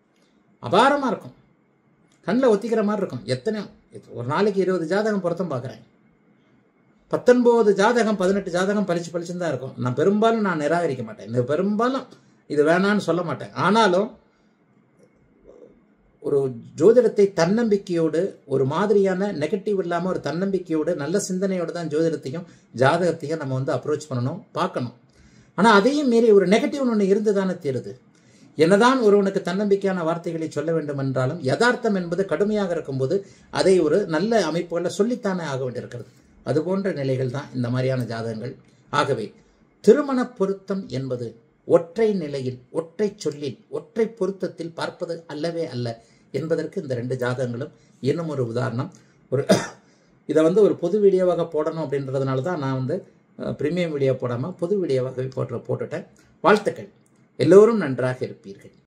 S1: கண்ணில் ஒத்திக்கிற மாதிரி இருக்கும். எத்தனையோ ஒரு நாளைக்கு 20 ஜாதகம் பொருத்தம் பார்க்குறேன். 19 ஜாதகம் 18 ஜாதகம் பளிச்சுன்னு தான் இருக்கும். நான் பெரும்பாலும் நிராகரிக்க மாட்டேன், பெரும்பாலும் இது வேணான்னு சொல்ல மாட்டேன். ஆனாலும் ஒரு ஜோதிடத்தை தன்னம்பிக்கையோடு, ஒரு மாதிரியான நெகட்டிவ் இல்லாமல் ஒரு தன்னம்பிக்கையோடு, நல்ல சிந்தனையோடு தான் ஜோதிடத்தையும் ஜாதகத்தையும் நம்ம அப்ரோச் பண்ணணும், பார்க்கணும். ஆனால் அதையும் மீறி ஒரு நெகட்டிவ் ஒன்று இருந்து தானே தீருது. என்னதான் ஒருவனுக்கு தன்னம்பிக்கையான வார்த்தைகளை சொல்ல வேண்டும் என்றாலும் யதார்த்தம் என்பது கடுமையாக இருக்கும்போது அதை ஒரு நல்ல அமைப்புகளில் சொல்லித்தானே ஆக வேண்டியிருக்கிறது. அதுபோன்ற நிலைகள் தான் இந்த மாதிரியான ஜாதகங்கள். ஆகவே திருமண பொருத்தம் என்பது ஒற்றை நிலையில், ஒற்றை சொல்லில், ஒற்றை பொருத்தத்தில் பார்ப்பது அல்லவே அல்ல என்பதற்கு இந்த 2 ஜாதகங்களும் இன்னும் ஒரு உதாரணம். இதை ஒரு பொது வீடியோவாக போடணும் அப்படின்றதுனால தான் நான் பிரீமியம் வீடியோ போடாமல் பொது வீடியோவாகவே போட்டுட்டேன். வாழ்த்துக்கள். எல்லோரும் நன்றாக இருப்பீர்கள்.